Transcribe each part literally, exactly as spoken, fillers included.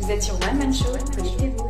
Vous êtes sur One Man Show, connectez-vous.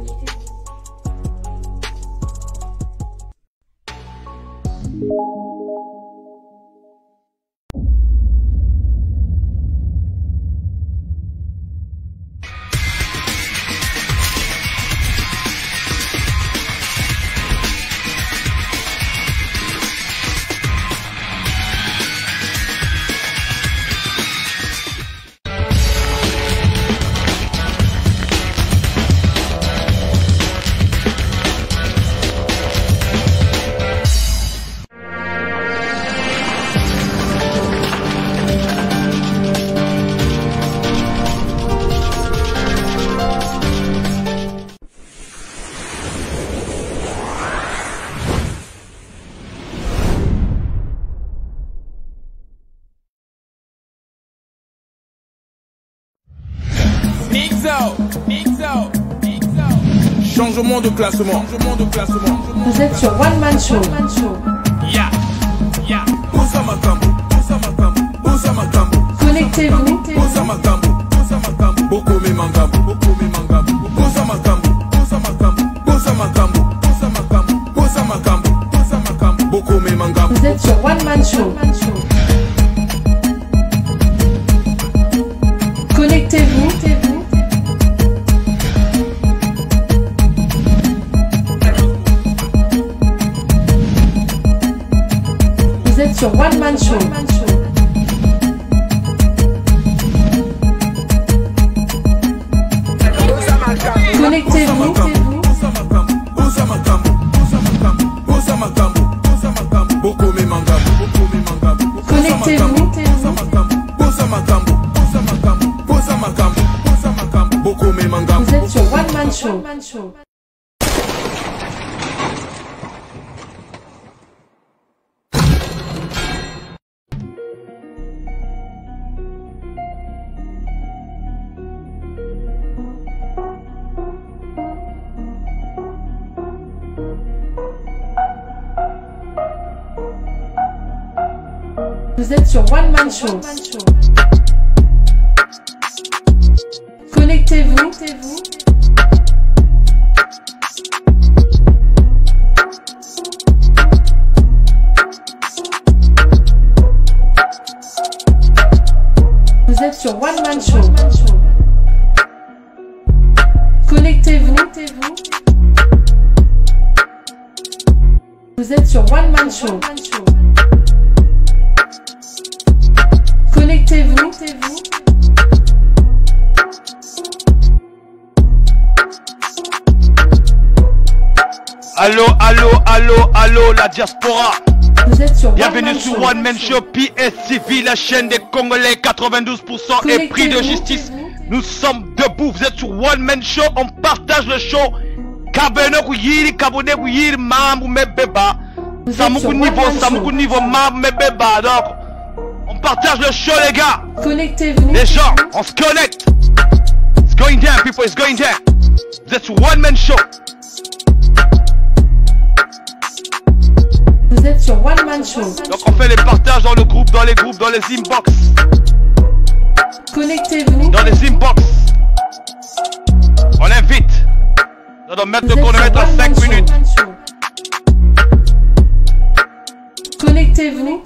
Changement de classement. Changement de classement. Vous êtes sur One Man Show. Ya, ya. Bosa Makambo, Bosa Makambo, Bosa Makambo. Connectez-vous. Bosa Makambo, Bosa Makambo. Bokome Mangambo, Bokome Mangambo. Bosa Makambo, Bosa Makambo, Bosa Makambo, Bosa Makambo, Bosa Makambo, Bosa Makambo. Bokome Mangambo. Vous êtes sur One Man Show. Connectez-vous. Vous êtes sur One Man Show. Connectez-vous. Connectez-vous. Vous êtes sur One Man Show. Vous êtes sur One Man Show. Connectez-vous. Vous êtes sur One Man Show. Connectez-vous. Vous êtes sur One Man Show. Connectez-vous. Allô, allô, allô, allô, la diaspora. Vous êtes sur Bienvenue One sur Man Show. One Man Show P S T V, la chaîne des Congolais, quatre-vingt-douze pour cent et prix de justice. Nous sommes debout, vous êtes sur One Man Show, on partage le show. Kabene kuyiri, kabone kuyiri, mambu mebeba. Samuku niveau, samuku niveau, mambu mebeba. Donc, on partage le show les gars. Connectez-vous. Les gens, on se connecte. It's going down people, it's going down. Vous êtes sur One Man Show. Vous êtes sur One Man Show. Donc on fait les partages dans le groupe, dans les groupes, dans les inbox. Connectez-vous. Dans les inbox. On invite. On doit mettre le chronomètre à cinq minutes. Connectez-vous.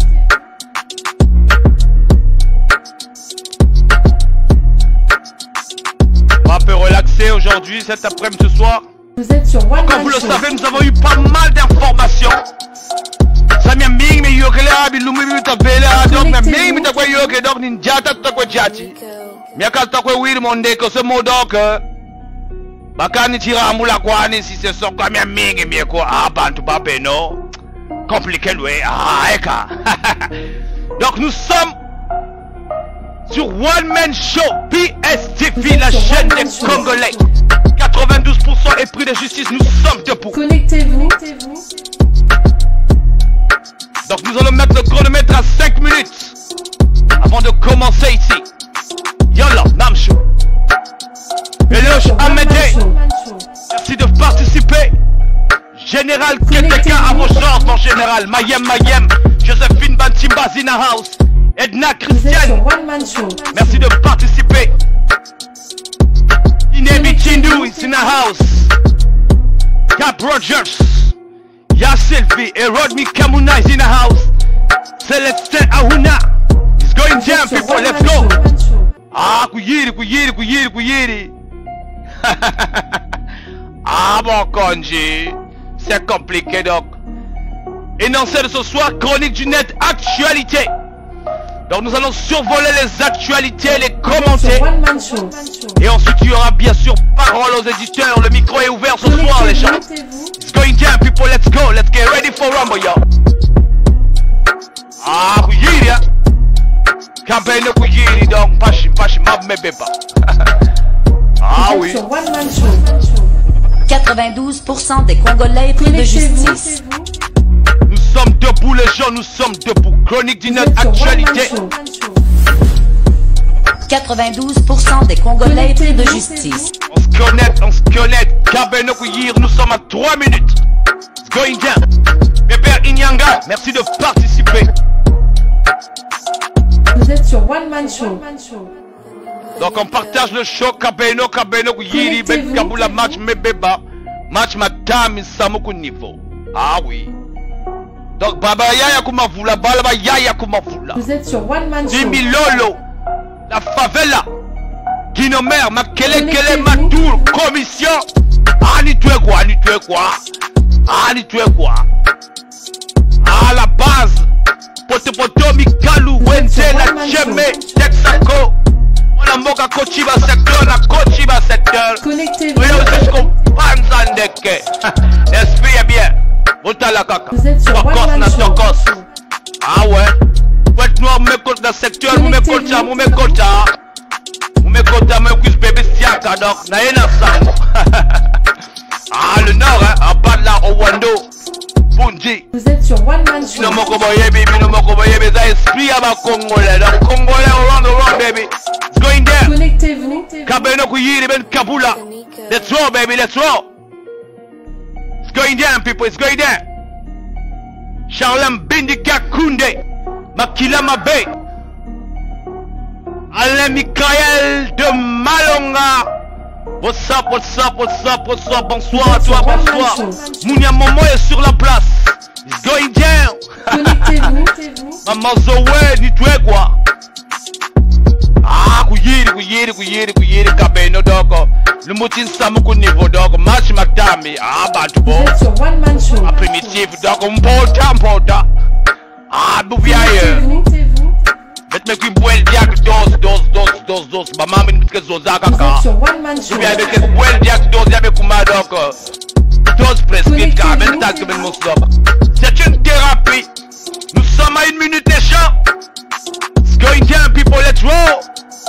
On va un peu relaxer aujourd'hui, cet après-midi, ce soir. Vous êtes sur One Comme Man vous le Show. savez, nous avons eu pas mal d'informations. Samia mingi me yokela bilumi bita vela donc na mingi bita kwa yoke donc ninjata tutakwa jati. Miaka tutakwa wili mondeko se modok. Bakani tiramula kwani si se sokwa mia mingi mieko abantu babeno. Compliqué ouais ah eka. Donc nous sommes sur One Man Show P S T V, la chaîne des Congolais. quatre-vingt-douze pour cent et prix de justice, nous sommes debout. Connectez-vous. Donc nous allons mettre le chronomètre à cinq minutes avant de commencer ici. Yalla, Namcho. Eloge Amédée. Merci de participer. Général Keteka à vos ordres, mon général. Mayem Mayem. Josephine Bantimba Zina House. Edna Vous êtes Christiane. sur One Man Show. Merci de participer. Rogers, Ya Sylvie, et Rodney Kamuna is in the house. Celestin Ahuna is going down, people. Let's go. Ah, kuyiri, kuyiri, kuyiri, kuyiri. Ah, bon, Konji. C'est compliqué, donc. Énoncé de ce soir, chronique du net, actualité. Donc, nous allons survoler les actualités, les commenter. Et ensuite, il y aura bien sûr parole aux éditeurs. Le micro est ouvert ce soir, les gens. It's going down, people. Let's go. Let's get ready for Rumble, yo. Ah, kuyiri, hein. Campagne de kuyiri, donc, pachi, pachi, mab, me beba. Ah oui. quatre-vingt-douze pour cent des Congolais pris de justice. Nous sommes debout, les gens, nous sommes debout. Chronique du net, actualité. quatre-vingt-douze pour cent des Congolais pris de justice. On se connecte, on se connecte. Campagne de kuyiri, nous sommes à trois minutes. It's going down. Bébé Inyanga, merci de participer. Vous êtes sur One Man Show. Donc on partage le show. Kabeno, Kabeno, Yiri, Ben Kabula, match Mebeba. Match Madame Samuku niveau. Ah oui. Donc Baba Yaya Kumavula, Balaba Yaya Kumavula. Vous êtes sur One Man Show. Jimmy Lolo, la favela. Guinomer, Makele Kele Matour, commission. Ah, ni tu es quoi, ni tu es quoi. Ah, ni tu es quoi. À la base. Poto Poto, Mikalu, Wenze, la Cheme, Texaco. On a moka Kochiba secteur, la Kochiba secteur. Connectez-vous. Oui, aussi je comprends Zandeke. L'esprit est bien. Vota la caca. Vous êtes sur One Tokos Man na Show. Tokos. Ah ouais. Fouette noir, me compte dans le secteur, vous me compte ça, vous me compte ça. Vous me compte ça, me cuisse bébé siaka, donc, na yena sang. Ah, le nord, hein, à bas de là, au Wando. Bunji. Vous êtes sur One Man Show. Mino moko boye baby, mino moko boye baby, ça esprit à ma Congolais, donc Congolais around the world baby. It's going there. Connectez-vous. Kabeno Kuyiri ben Kabula. Let's roll baby, let's roll. It's going down people, it's going down. Charlem Bindika Kunde. Makila Mabe. Alain Michael de Malonga. What's up, what's up, what's up, what's up, bonsoir à toi, bonsoir. Mounia Momo est sur la place. It's going down. Connectez-vous. Maman Zoé, ni tu es quoi? Ah, Kuyiri, Kuyiri, Kuyiri, Kuyiri, Kabeno, donc. Le motin Samuku niveau, donc. Match Matami. Ah, bah, tu Vous vois. êtes sur One Man Show. Ah, primitif, donc. On porte, on porte. Ah, bouvia ailleurs. Connectez-vous. Mettez-moi qui boit le diag, dose, dose, dose, dose, dose. Maman, mais nous, zoza, Vous kaka. êtes sur One Man Show. Ou bien avec le bois le diag, dose, avec Kuma, donc. Dose prescrite, car même tas que même mon stop. C'est une thérapie. Nous sommes à une minute des champs. It's going down, people, let's roll.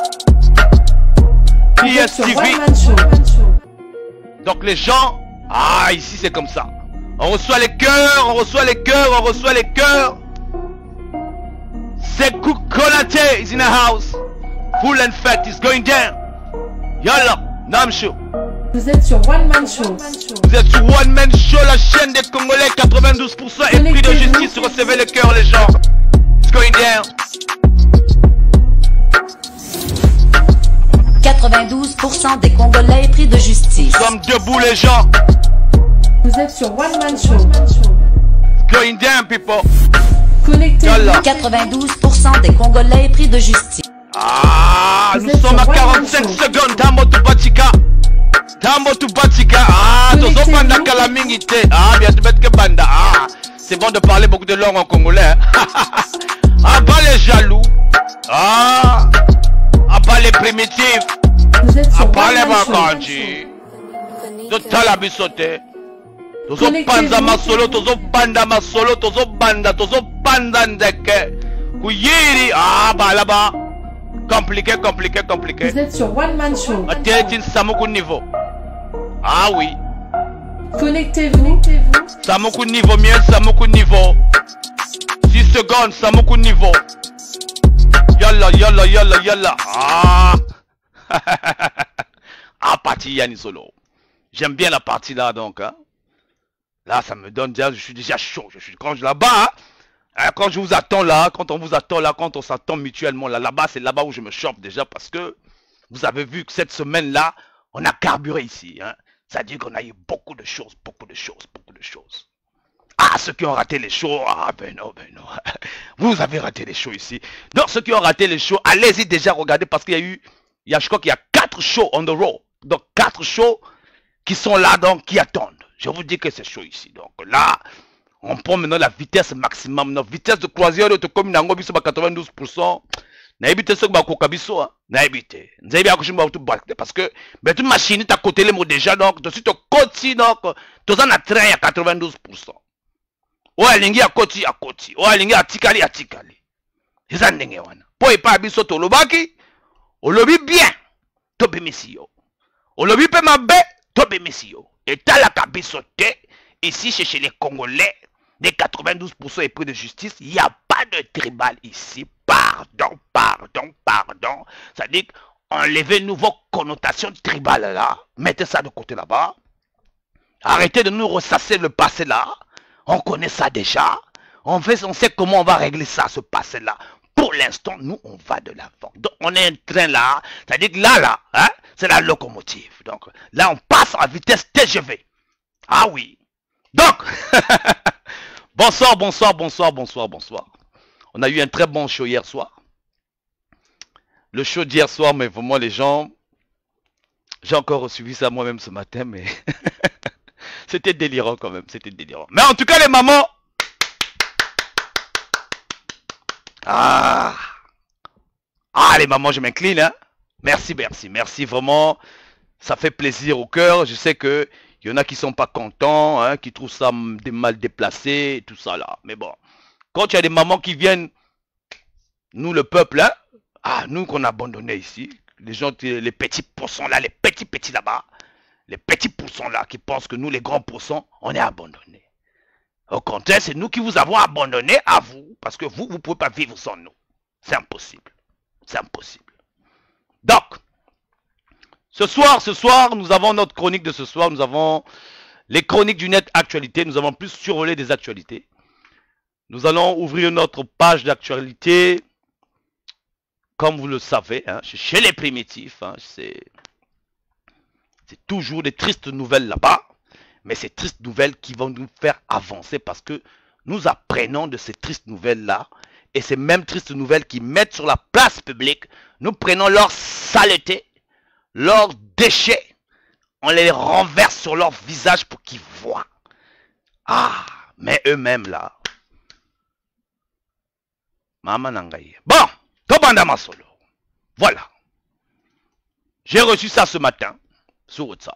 Vous êtes sur P S T V. One Man Show. Donc les gens, ah ici c'est comme ça. On reçoit les cœurs, on reçoit les cœurs, on reçoit les cœurs. C'est Kukolate is in the house. Full and fat is going down. Yalla, Namsho. Vous êtes sur One Man Show. Vous êtes sur One Man Show, la chaîne des Congolais, quatre-vingt-douze pour cent et prix de justice, recevez le cœur les gens. It's going down. quatre-vingt-douze pour cent des Congolais pris de justice. Nous sommes debout les gens. Vous êtes sur One Man Show. It's going down people. Connectez-vous. quatre-vingt-douze pour cent des Congolais pris de justice. Ah, Vous nous êtes sommes à sur One quarante-cinq Man Show. secondes. Tambo tu Batika. Tambo tu Batika. Ah, tu Connectez-vous. banda kalamingite. Ah, bien tu que banda. Ah, c'est bon de parler beaucoup de langues en congolais. Ah, pas les jaloux. Ah, ah, pas les primitifs. Vous êtes Ah, sur pas One les Man Show. vacances. Total abisote. Tozo Connectez-vous. panza masolo, tozo banda masolo, tozo banda, tozo banda ndeke. Kuyiri. Ah, bah là-bas. Compliqué, compliqué, compliqué. Vous êtes sur One Man Show. Atteint Samuku niveau. Ah oui. Connectez-vous. Samuku niveau, mieux Samuku niveau. six secondes, Samuku niveau. Yalla, yalla, yalla, yalla. Ah. Ah, partie Yanni Solo. J'aime bien la partie là donc. Hein. Là, ça me donne déjà, je suis déjà chaud. Je suis quand je là-bas. Hein, quand je vous attends là, quand on vous attend là, quand on s'attend mutuellement là, là-bas, c'est là-bas où je me chope déjà parce que vous avez vu que cette semaine-là, on a carburé ici. Hein. Ça dit qu'on a eu beaucoup de choses, beaucoup de choses, beaucoup de choses. Ah, ceux qui ont raté les shows, ah ben non, ben non. Vous avez raté les shows ici. Donc ceux qui ont raté les shows, allez-y déjà regarder parce qu'il y a eu, il y a, je crois qu'il y a quatre shows on the road. Donc quatre shows qui sont là, donc qui attendent. Je vous dis que c'est chaud ici. Donc là, on prend maintenant la vitesse maximum. Notre vitesse de croisière de comme dans biso ba quatre-vingt-douze pour cent. Na évité ce que ba koka biso, na évité. Nzai bien ko tout parce que mais toute machine ta côté les mots déjà donc de suite au côté donc tous en a train à quatre-vingt-douze pour cent. O alingi à côté à côté. O alingi à tikali à tikali. Eza ndenge wana. Po e pa biso to lobaki. O lobi bien. To bemisio. O lobi pe mabe to bemisio. Et t'as la cabisoté ici chez, chez les Congolais, des quatre-vingt-douze pour cent épris de justice, il n'y a pas de tribal ici. Pardon, pardon, pardon. Ça dit enlevez une nouvelle connotation tribale là. Mettez ça de côté là-bas. Arrêtez de nous ressasser le passé là. On connaît ça déjà. On, fait, on sait comment on va régler ça, ce passé là. Pour l'instant, nous, on va de l'avant. Donc, on est un train là. C'est-à-dire que là, là, hein, c'est la locomotive. Donc, là, on passe à vitesse T G V. Ah oui. Donc, bonsoir, bonsoir, bonsoir, bonsoir, bonsoir. On a eu un très bon show hier soir. Le show d'hier soir, mais vraiment, les gens... J'ai encore suivi ça moi-même ce matin, mais... C'était délirant quand même, c'était délirant. Mais en tout cas, les mamans... Ah, ah les mamans, je m'incline. Hein? Merci, merci, merci vraiment. Ça fait plaisir au cœur. Je sais que il y en a qui sont pas contents, hein, qui trouvent ça des mal déplacés, tout ça là. Mais bon, quand il y a des mamans qui viennent, nous le peuple, hein, ah nous qu'on a abandonné ici, les gens, les petits pourcents là, les petits petits là-bas, les petits pourcents là qui pensent que nous les grands pourcents, on est abandonnés. Au contraire, c'est nous qui vous avons abandonné à vous. Parce que vous, vous ne pouvez pas vivre sans nous. C'est impossible. C'est impossible. Donc, ce soir, ce soir, nous avons notre chronique de ce soir. Nous avons les chroniques du net actualité. Nous avons plus survolé des actualités. Nous allons ouvrir notre page d'actualité. Comme vous le savez, hein, chez les primitifs. Hein, c'est toujours des tristes nouvelles là-bas. Mais ces tristes nouvelles qui vont nous faire avancer parce que nous apprenons de ces tristes nouvelles-là. Et ces mêmes tristes nouvelles qui mettent sur la place publique, nous prenons leurs saletés, leurs déchets, on les renverse sur leur visage pour qu'ils voient. Ah, mais eux-mêmes là. Maman Nangaye. Bon, Tobanda Masolo. Voilà. J'ai reçu ça ce matin sur WhatsApp.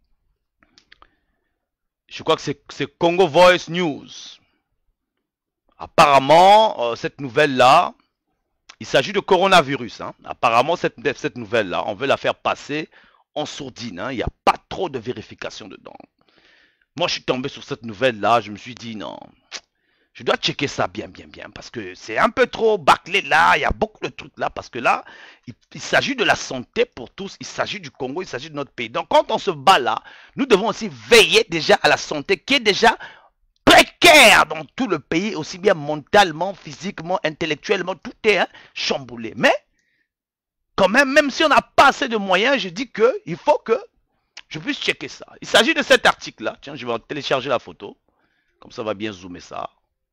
Je crois que c'est Congo Voice News. Apparemment, euh, cette nouvelle-là, il s'agit de coronavirus. Hein. Apparemment, cette, cette nouvelle-là, on veut la faire passer en sourdine. Hein. Il n'y a pas trop de vérification dedans. Moi, je suis tombé sur cette nouvelle-là. Je me suis dit, non, je dois checker ça bien, bien, bien. Parce que c'est un peu trop bâclé là. Il y a beaucoup de trucs là. Parce que là, il, il s'agit de la santé pour tous. Il s'agit du Congo, il s'agit de notre pays. Donc, quand on se bat là, nous devons aussi veiller déjà à la santé qui est déjà précaire dans tout le pays. Aussi bien mentalement, physiquement, intellectuellement. Tout est hein, chamboulé. Mais, quand même, même si on n'a pas assez de moyens, je dis qu'il faut que je puisse checker ça. Il s'agit de cet article-là. Tiens, je vais télécharger la photo. Comme ça, on va bien zoomer ça.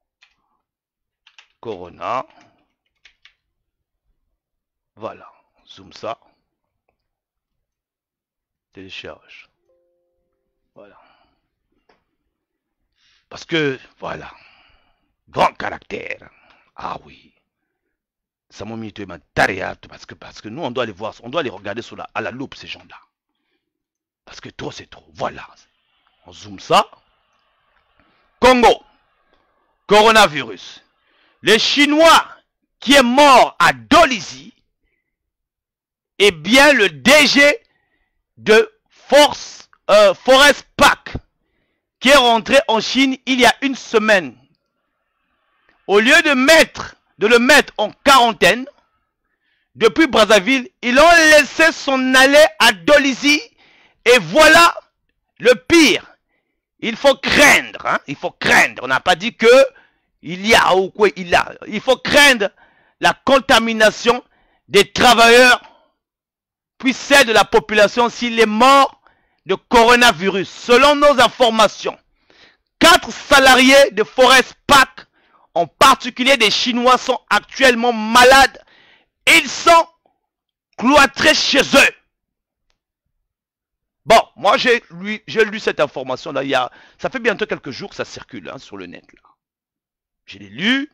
Corona. Voilà. Zoom ça. Télécharge. Voilà. Parce que, voilà. Grand caractère. Ah oui. Ça m'a mis ma tariat parce que, parce que nous, on doit les voir, on doit les regarder sur la, à la loupe, ces gens-là. Parce que trop, c'est trop. Voilà. On zoome ça. Congo. Coronavirus. Les Chinois qui est mort à Dolisie est bien le D G de Force, euh, Forest Park qui est rentré en Chine il y a une semaine. Au lieu de, mettre, de le mettre en quarantaine, depuis Brazzaville, ils l'ont laissé s'en aller à Dolisie. Et voilà le pire. Il faut craindre. Hein? Il faut craindre. On n'a pas dit que il y a ou quoi il a. Il faut craindre la contamination des travailleurs, puis celle de la population s'il est mort de coronavirus. Selon nos informations, quatre salariés de Forest Park, en particulier des Chinois, sont actuellement malades. Ils sont cloîtrés chez eux. Bon, moi j'ai lu, j'ai lu cette information-là. Il y a, ça fait bientôt quelques jours que ça circule hein, sur le net. Là. Je l'ai lu.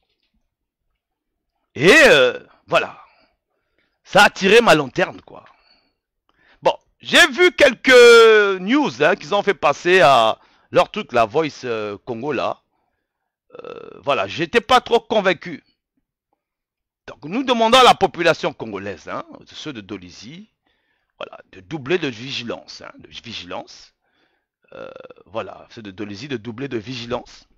Et euh, voilà. Ça a attiré ma lanterne, quoi. Bon, j'ai vu quelques news hein, qu'ils ont fait passer à leur truc, la Voice euh, Congo, là. Euh, voilà, j'étais pas trop convaincu. Donc, nous demandons à la population congolaise, hein, ceux de Dolisie, voilà, de doubler de vigilance, hein, de vigilance. Euh, voilà, ceux de Dolisie de doubler de vigilance.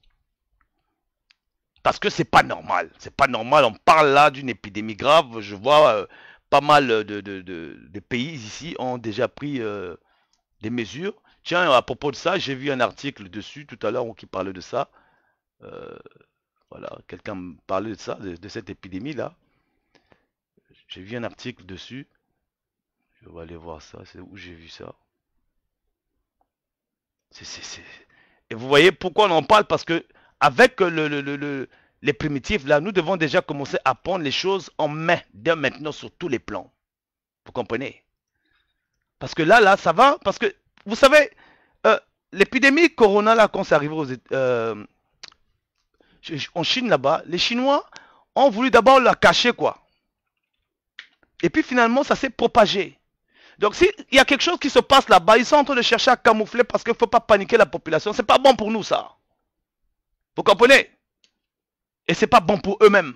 Parce que c'est pas normal, c'est pas normal, on parle là d'une épidémie grave, je vois euh, pas mal de, de, de, de pays ici ont déjà pris euh, des mesures. Tiens, à propos de ça, j'ai vu un article dessus tout à l'heure qui parlait de ça. Euh, voilà, quelqu'un me parlait de ça, de, de cette épidémie-là. J'ai vu un article dessus. Je vais aller voir ça, c'est où j'ai vu ça. C'est, c'est, c'est... Et vous voyez pourquoi on en parle? Parce que avec le, le, le, le, les primitifs, là, nous devons déjà commencer à prendre les choses en main, dès maintenant, sur tous les plans. Vous comprenez? Parce que là, là, ça va. Parce que, vous savez, euh, l'épidémie Corona, là, quand c'est arrivé aux, euh, en Chine, là-bas, les Chinois ont voulu d'abord la cacher, quoi. Et puis, finalement, ça s'est propagé. Donc, s'il y a quelque chose qui se passe là-bas, ils sont en train de chercher à camoufler parce qu'il ne faut pas paniquer la population. C'est pas bon pour nous, ça. Vous comprenez? Et c'est pas bon pour eux-mêmes.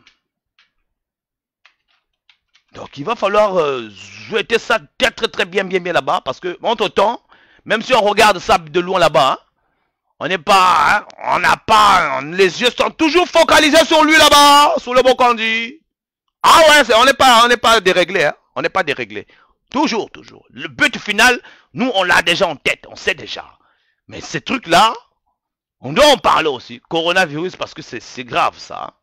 Donc il va falloir euh, jouer ça très très très bien bien bien là-bas. Parce que entre temps, même si on regarde ça de loin là-bas, hein, on n'est pas, hein, on n'a pas, on, les yeux sont toujours focalisés sur lui là-bas, sur le Bokandi. Ah ouais, on n'est pas, on n'est pas déréglé, hein, on n'est pas déréglé. Toujours, toujours. Le but final, nous on l'a déjà en tête, on sait déjà. Mais ces trucs-là, on doit en parler aussi, coronavirus, parce que c'est grave ça.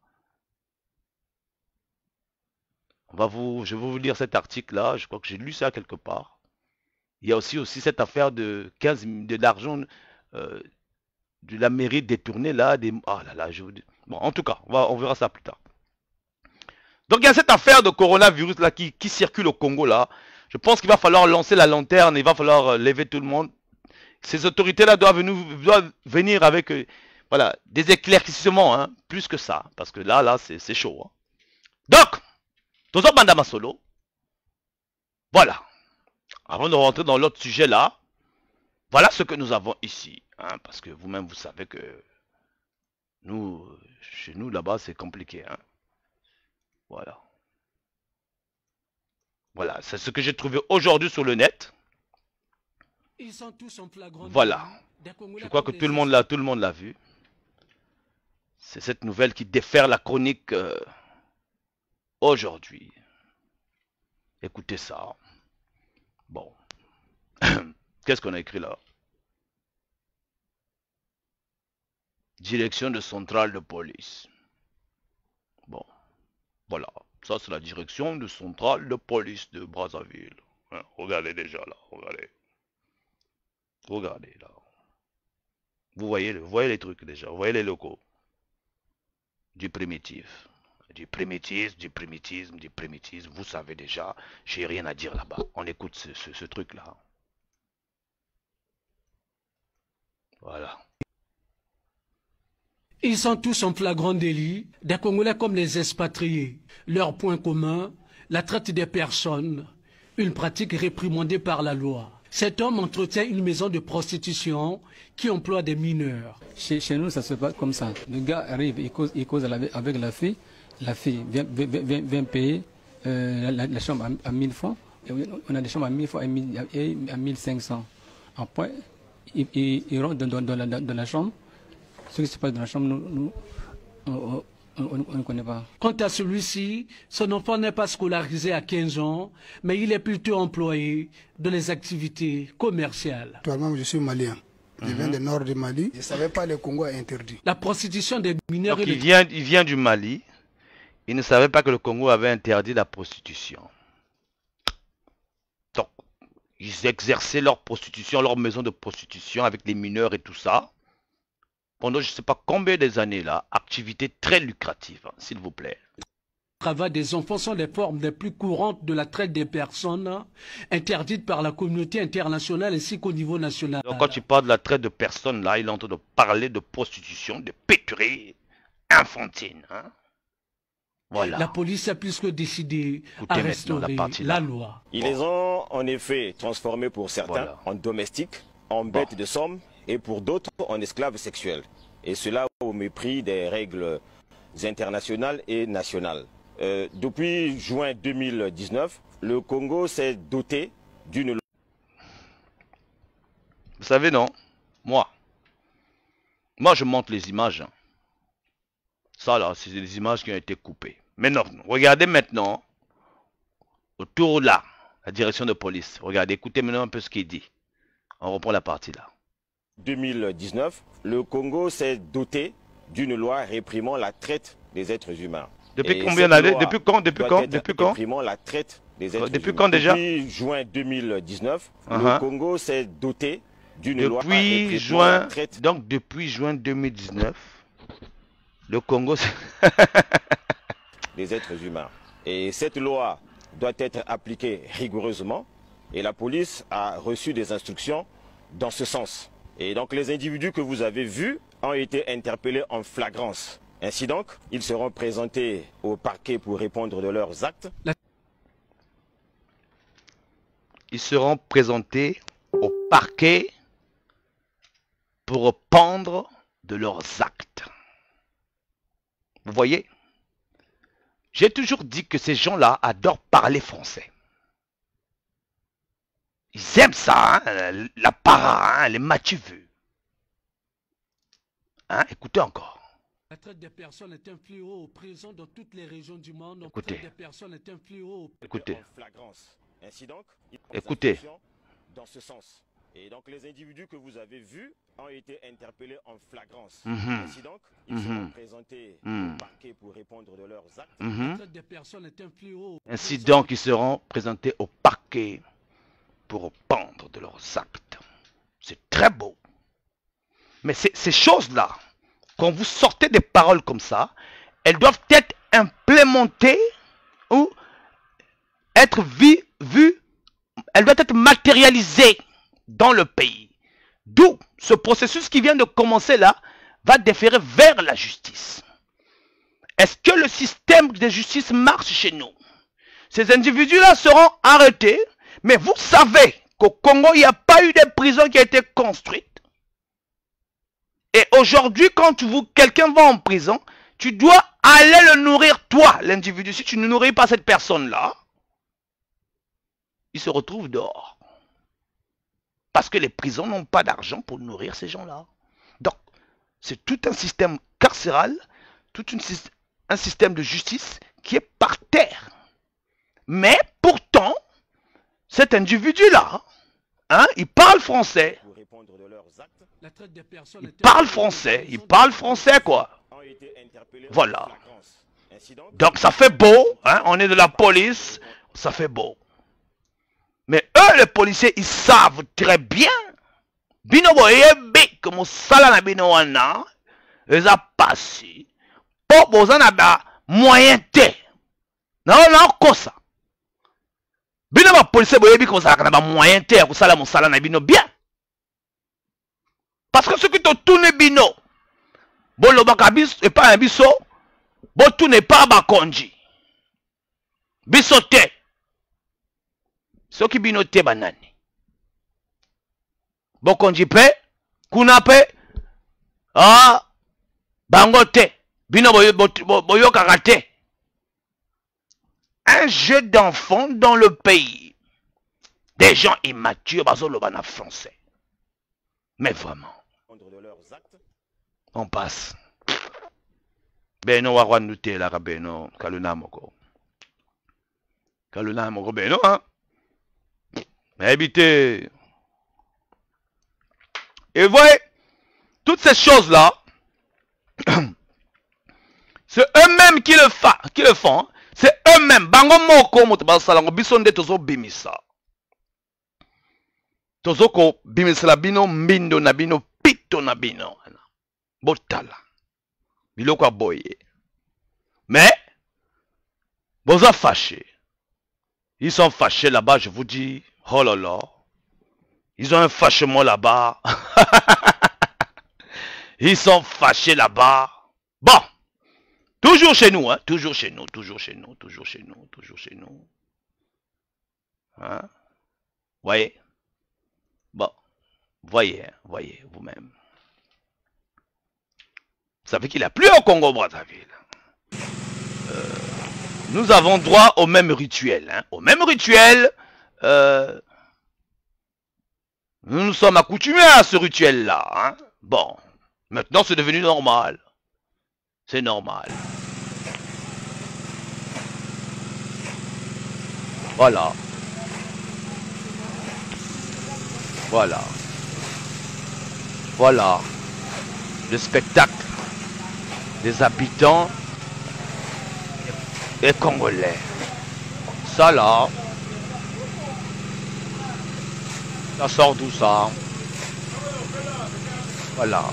On va vous, je vais vous lire cet article-là, je crois que j'ai lu ça quelque part. Il y a aussi, aussi cette affaire de quinze de l'argent euh, de la mairie détournée là. Des, ah là là, je vous dis. Bon, en tout cas, on, va, on verra ça plus tard. Donc il y a cette affaire de coronavirus là qui, qui circule au Congo là. Je pense qu'il va falloir lancer la lanterne, il va falloir lever tout le monde. Ces autorités-là doivent, doivent venir avec euh, voilà, des éclaircissements, hein, plus que ça. Parce que là, là, c'est chaud. Hein. Donc, Tozo Bandama Solo, voilà. Avant de rentrer dans l'autre sujet là, voilà ce que nous avons ici. Hein, parce que vous-même, vous savez que nous, chez nous, là-bas, c'est compliqué. Hein. Voilà. Voilà, c'est ce que j'ai trouvé aujourd'hui sur le net. Ils sont tous en flagrant. Voilà. Je crois que tout le monde l'a, tout le monde l'a vu. C'est cette nouvelle qui défère la chronique euh, aujourd'hui. Écoutez ça. Bon. Qu'est-ce qu'on a écrit là? Direction de centrale de police. Bon. Voilà. Ça, c'est la direction de centrale de police de Brazzaville. Hein, regardez déjà là. Regardez. Regardez là. Vous voyez, vous voyez les trucs déjà. Vous voyez les locaux. Du primitif. Du primitisme, du primitisme, du primitisme. Vous savez déjà. J'ai rien à dire là-bas. On écoute ce, ce, ce truc-là. Voilà. Ils sont tous en flagrant délit, des Congolais comme les expatriés. Leur point commun, la traite des personnes, une pratique réprimandée par la loi. Cet homme entretient une maison de prostitution qui emploie des mineurs. Chez, chez nous, ça se passe comme ça. Le gars arrive, il cause, il cause avec la fille. La fille vient, vient, vient payer euh, la, la chambre à, à mille francs. Et on a des chambres à mille francs et à mille cinq cents. Après, il, il, il rentre dans, dans, dans, dans la chambre. Ce qui se passe dans la chambre, nous, nous on, on, on ne connaît pas. Quant à celui-ci, son enfant n'est pas scolarisé à quinze ans, mais il est plutôt employé dans les activités commerciales. Actuellement, je suis malien. Je viens mm-hmm. du nord du Mali. Je ne savais pas que le Congo est interdit. La prostitution des mineurs... Donc, il, vient, il vient du Mali. Il ne savait pas que le Congo avait interdit la prostitution. Donc, Ils exerçaient leur prostitution, leur maison de prostitution avec les mineurs et tout ça. Pendant je ne sais pas combien des années là, activité très lucrative, hein, s'il vous plaît. Le travail des enfants sont les formes les plus courantes de la traite des personnes interdites par la communauté internationale ainsi qu'au niveau national. Donc quand tu parles de la traite de personnes là, il est en train de parler de prostitution, de péturie infantile. Hein? Voilà. La police a plus que décidé Écoutez à restaurer la, la loi. Ils les ont en effet transformés pour certains Voilà. en domestiques, en bêtes bon. de somme et pour d'autres en esclaves sexuels. Et cela au mépris des règles internationales et nationales. Euh, depuis juin deux mille dix-neuf, le Congo s'est doté d'une... Vous savez non, moi, moi je montre les images. Ça là, c'est des images qui ont été coupées. Maintenant, regardez maintenant, autour là, la direction de police. Regardez, écoutez maintenant un peu ce qu'il dit. On reprend la partie là. deux mille dix-neuf, le Congo s'est doté d'une loi réprimant la traite des êtres humains. Depuis Et combien d'années? Depuis quand? Depuis quand? Depuis quand? Réprimant la traite des êtres Depuis humains. quand déjà? Depuis juin deux mille dix-neuf, uh -huh. le Congo s'est doté d'une loi depuis juin, donc depuis juin deux mille dix-neuf, le Congo des êtres humains. Et cette loi doit être appliquée rigoureusement et la police a reçu des instructions dans ce sens. Et donc les individus que vous avez vus ont été interpellés en flagrance. Ainsi donc, ils seront présentés au parquet pour répondre de leurs actes. Ils seront présentés au parquet pour répondre de leurs actes. Vous voyez? J'ai toujours dit que ces gens-là adorent parler français. Ils aiment ça, hein, la para, hein, les matchivus. Hein, écoutez encore. La traite des personnes est un fléau présent dans toutes les régions du monde. Écoutez. La traite des personnes est un fléau. Écoutez. Ainsi donc, Écoutez. Dans ce sens. Et donc les individus que vous avez vus ont été interpellés en flagrance. Mm-hmm. Ainsi donc, ils mm-hmm. seront présentés mm-hmm. au parquet pour répondre de leurs actes. Mm-hmm. La traite des personnes est un fléau. Ainsi donc, ils seront présentés au parquet pour répondre de leurs actes. C'est très beau. Mais ces choses-là, quand vous sortez des paroles comme ça, elles doivent être implémentées ou être vues, vues, elles doivent être matérialisées dans le pays. D'où ce processus qui vient de commencer là va déférer vers la justice. Est-ce que le système de justice marche chez nous? Ces individus-là seront arrêtés, mais vous savez qu'au Congo, il n'y a pas eu de prison qui a été construite. Et aujourd'hui, quand tu vois quelqu'un va en prison, tu dois aller le nourrir, toi, l'individu. Si tu ne nourris pas cette personne-là, il se retrouve dehors. Parce que les prisons n'ont pas d'argent pour nourrir ces gens-là. Donc, c'est tout un système carcéral, tout une, un système de justice qui est par terre. Mais pourtant, cet individu-là, hein, il parle français. Il parle français, il parle français quoi. Voilà. Donc ça fait beau, hein, on est de la police, ça fait beau. Mais eux les policiers, ils savent très bien. Bino boyebe comme sala na bino wana, eza passi. Po bozana ba moyen te. Non non kosa. Bino ba policier boyebi comme ça na ba moyen te ko sala mo sala na bino bien. Parce que ce qui te tourne bino, bon le bakabis et pas un biso, bon tout n'est pas bakonji. Bisote. Ce qui bino te banani. Bokonji pe, kuna pe, ah, bangote, bino boyo karate. Un jeu d'enfants dans le pays. Des gens immatures, baso le bana français. Mais vraiment. On passe. Beno wawanute la beno kaluna moko. Kaluna moko beno hein. Mais habitez. Et voyez, toutes ces choses-là, c'est eux-mêmes qui le font, qui le font. C'est eux-mêmes. Bango moko moto basalango bisonde tozo bimisa. Tozoko bimisela bino mbindo na bino pito na bino. Botala. Biloko aboye. Mais, boza fâchés. Ils sont fâchés là-bas, je vous dis. Oh là là. Ils ont un fâchement là-bas. Ils sont fâchés là-bas. Bon. Toujours chez nous, hein. Toujours chez nous, toujours chez nous, toujours chez nous, toujours chez nous. Hein? Voyez? Bon. Voyez, hein? Voyez vous-même. Vous savez qu'il a plu au Congo-Brazzaville. Euh, nous avons droit au même rituel. Hein? Au même rituel. Euh, nous nous sommes accoutumés à ce rituel-là. Hein? Bon. Maintenant, c'est devenu normal. C'est normal. Voilà. Voilà. Voilà. Le spectacle des habitants et congolais. Ça là. Ça sort d'où ça? Voilà.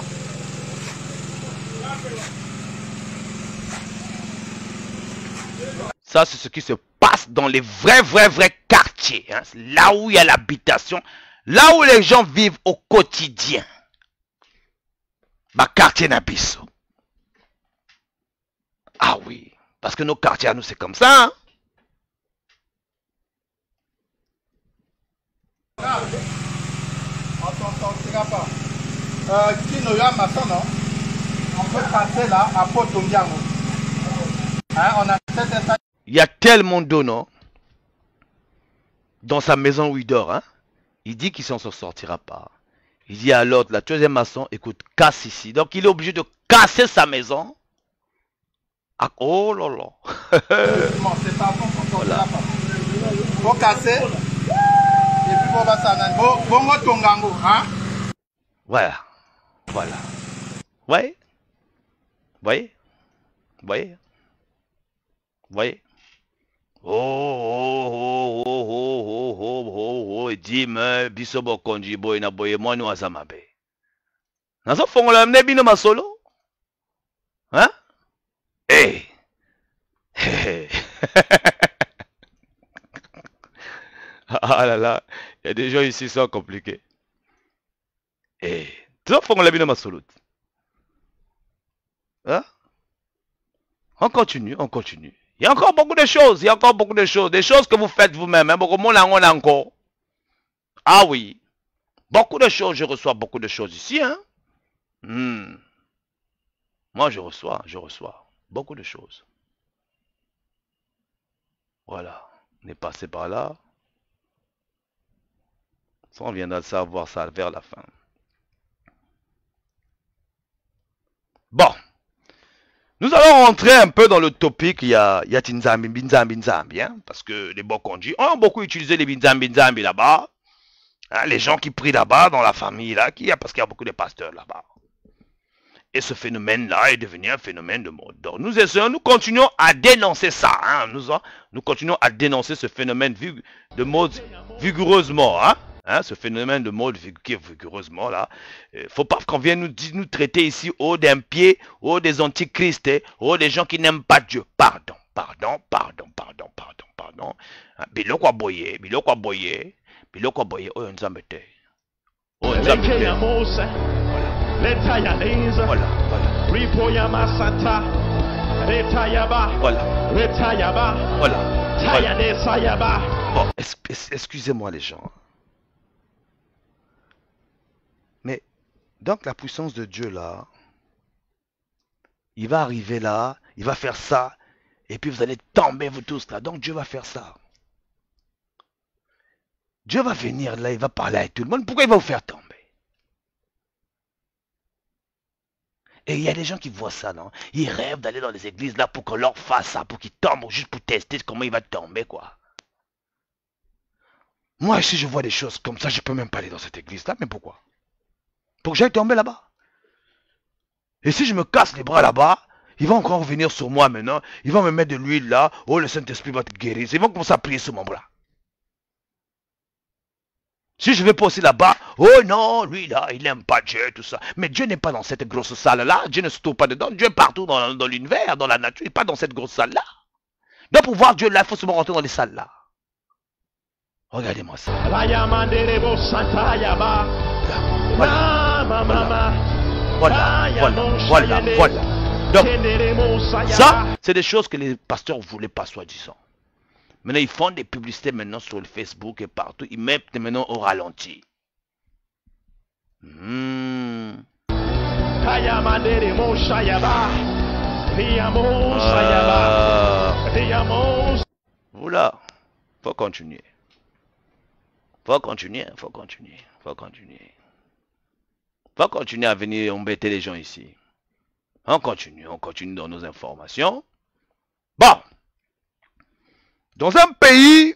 Ça, c'est ce qui se passe dans les vrais, vrais, vrais quartiers. Hein. Là où il y a l'habitation. Là où les gens vivent au quotidien. Bah, quartier Nabiso. Ah oui. Parce que nos quartiers à nous, c'est comme ça. Hein. On s'en sortira pas. Euh, Kino ya maçon, non? On peut passer là à Potongiango. Hein, on a cette... Il y a tellement d'eau, non? Dans sa maison où il dort, hein? Il dit qu'il s'en sortira pas. Il dit à l'autre, la deuxième maçon, écoute, casse ici. Donc il est obligé de casser sa maison. Ah, oh là là. C'est pas bon qu'on sortira pas. Faut casser. Et puis faut passer à bon, bon Tongango, hein? Voilà. Voilà. Ouais. Voyez? Voyez? Voyez? Oh, oh, oh, oh, oh, oh, oh, oh, dime, biso bokonji boy na boye mwani wa zamabe. Nazo fongola mne bino masolo? Hein? Eh! Hey. Ah là là, il y a des gens ici qui sont compliqués. Eh! Nazo fongola bino masolo. Hein? On continue, on continue. Il y a encore beaucoup de choses, il y a encore beaucoup de choses, des choses que vous faites vous-même, hein, beaucoup de monde encore. Ah oui, beaucoup de choses, je reçois beaucoup de choses ici, hein. Hmm. Moi, je reçois, je reçois beaucoup de choses. Voilà, on est passé par là. Ça, on viendra de savoir ça vers la fin. Bon. Nous allons rentrer un peu dans le topic, il y a, il y a Tinzambi, Binzambi, Nzambi, hein, parce que les Bokonji ont beaucoup utilisé les Binzambi, Nzambi là-bas. Hein, les gens qui prient là-bas, dans la famille, là, qui, parce qu'il y a beaucoup de pasteurs là-bas. Et ce phénomène-là est devenu un phénomène de mode. Donc nous essayons, nous continuons à dénoncer ça. Hein, nous, nous continuons à dénoncer ce phénomène de mode vigoureusement. Hein. Hein, ce phénomène de mode vigoureusement là, il ne faut pas qu'on vienne nous, nous traiter ici haut d'un pied, haut des antichristes, haut des gens qui n'aiment pas Dieu. Pardon, pardon, pardon, pardon, pardon, pardon. Biloko boye, biloko boye, biloko boye, oh nzambe te. Oh nzambe te. Voilà, voilà. Voilà. Voilà. Bon, excusez-moi les gens. Mais, donc la puissance de Dieu là, il va arriver là, il va faire ça, et puis vous allez tomber vous tous là. Donc Dieu va faire ça. Dieu va venir là, il va parler à tout le monde. Pourquoi il va vous faire tomber? Et il y a des gens qui voient ça, non? Ils rêvent d'aller dans les églises là pour qu'on leur fasse ça, pour qu'ils tombent, juste pour tester comment il va tomber, quoi. Moi, si je vois des choses comme ça, je peux même pas aller dans cette église là, mais pourquoi? Pour que j'aille tomber là-bas. Et si je me casse les bras là-bas, ils vont encore venir sur moi maintenant. Ils vont me mettre de l'huile là. Oh, le Saint-Esprit va te guérir. Ils vont commencer à prier sur mon bras. Si je vais pas aussi là-bas, oh non, lui là, il n'aime pas Dieu, tout ça. Mais Dieu n'est pas dans cette grosse salle-là. Dieu ne se trouve pas dedans. Dieu est partout dans, dans l'univers, dans la nature. Il n'est pas dans cette grosse salle-là. Donc pour voir Dieu là, il faut seulement rentrer dans les salles-là. Regardez-moi ça. Voilà, voilà, voilà, voilà, voilà. Donc, ça, c'est des choses que les pasteurs ne voulaient pas, soi-disant. Maintenant, ils font des publicités maintenant sur le Facebook et partout. Ils mettent maintenant au ralenti. Mmh. Euh... Voilà. Faut continuer. Faut continuer, faut continuer, faut continuer. Faut continuer à venir embêter les gens ici. On continue, on continue dans nos informations. Bon. Dans un pays,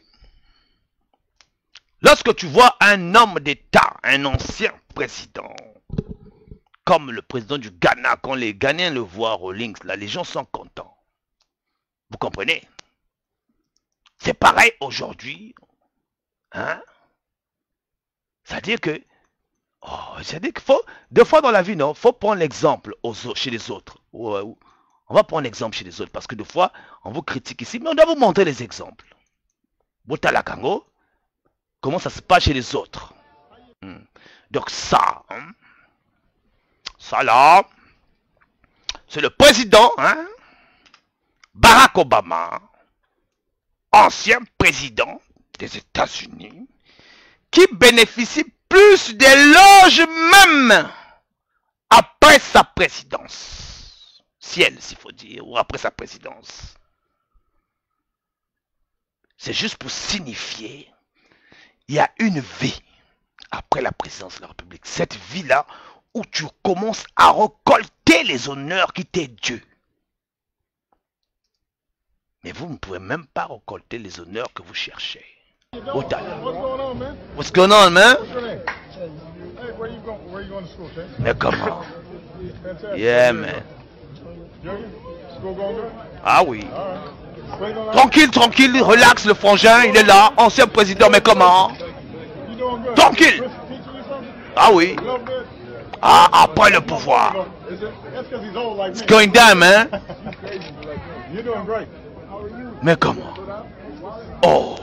lorsque tu vois un homme d'État, un ancien président, comme le président du Ghana, quand les Ghanéens le voient au Lynx, là, les gens sont contents. Vous comprenez? C'est pareil aujourd'hui. Hein? C'est-à-dire que, oh, c'est-à-dire qu'il faut, deux fois dans la vie, non, il faut prendre l'exemple chez les autres. On va prendre l'exemple chez les autres, parce que deux fois, on vous critique ici, mais on doit vous montrer les exemples. Botala Kango, comment ça se passe chez les autres. Hmm. Donc ça, hein, ça là, c'est le président, hein, Barack Obama, ancien président des États-Unis, qui bénéficie plus d'éloges même après sa présidence. Ciel, s'il faut dire, ou après sa présidence. C'est juste pour signifier, il y a une vie après la présidence de la République. Cette vie-là où tu commences à récolter les honneurs qui t'est dû. Mais vous ne pouvez même pas récolter les honneurs que vous cherchez. What's going on, man? What's going on, man? What's your name? Hey, where you going? Where you going to school, Chase? Man, come on. Yeah, man. School going good? Ah oui. Tranquille, tranquille, relax, le frangin, il est là, ancien président, mais comment? Tranquille. Ah oui. Ah, après le pouvoir. It's going down, man. Mais comment? Oh.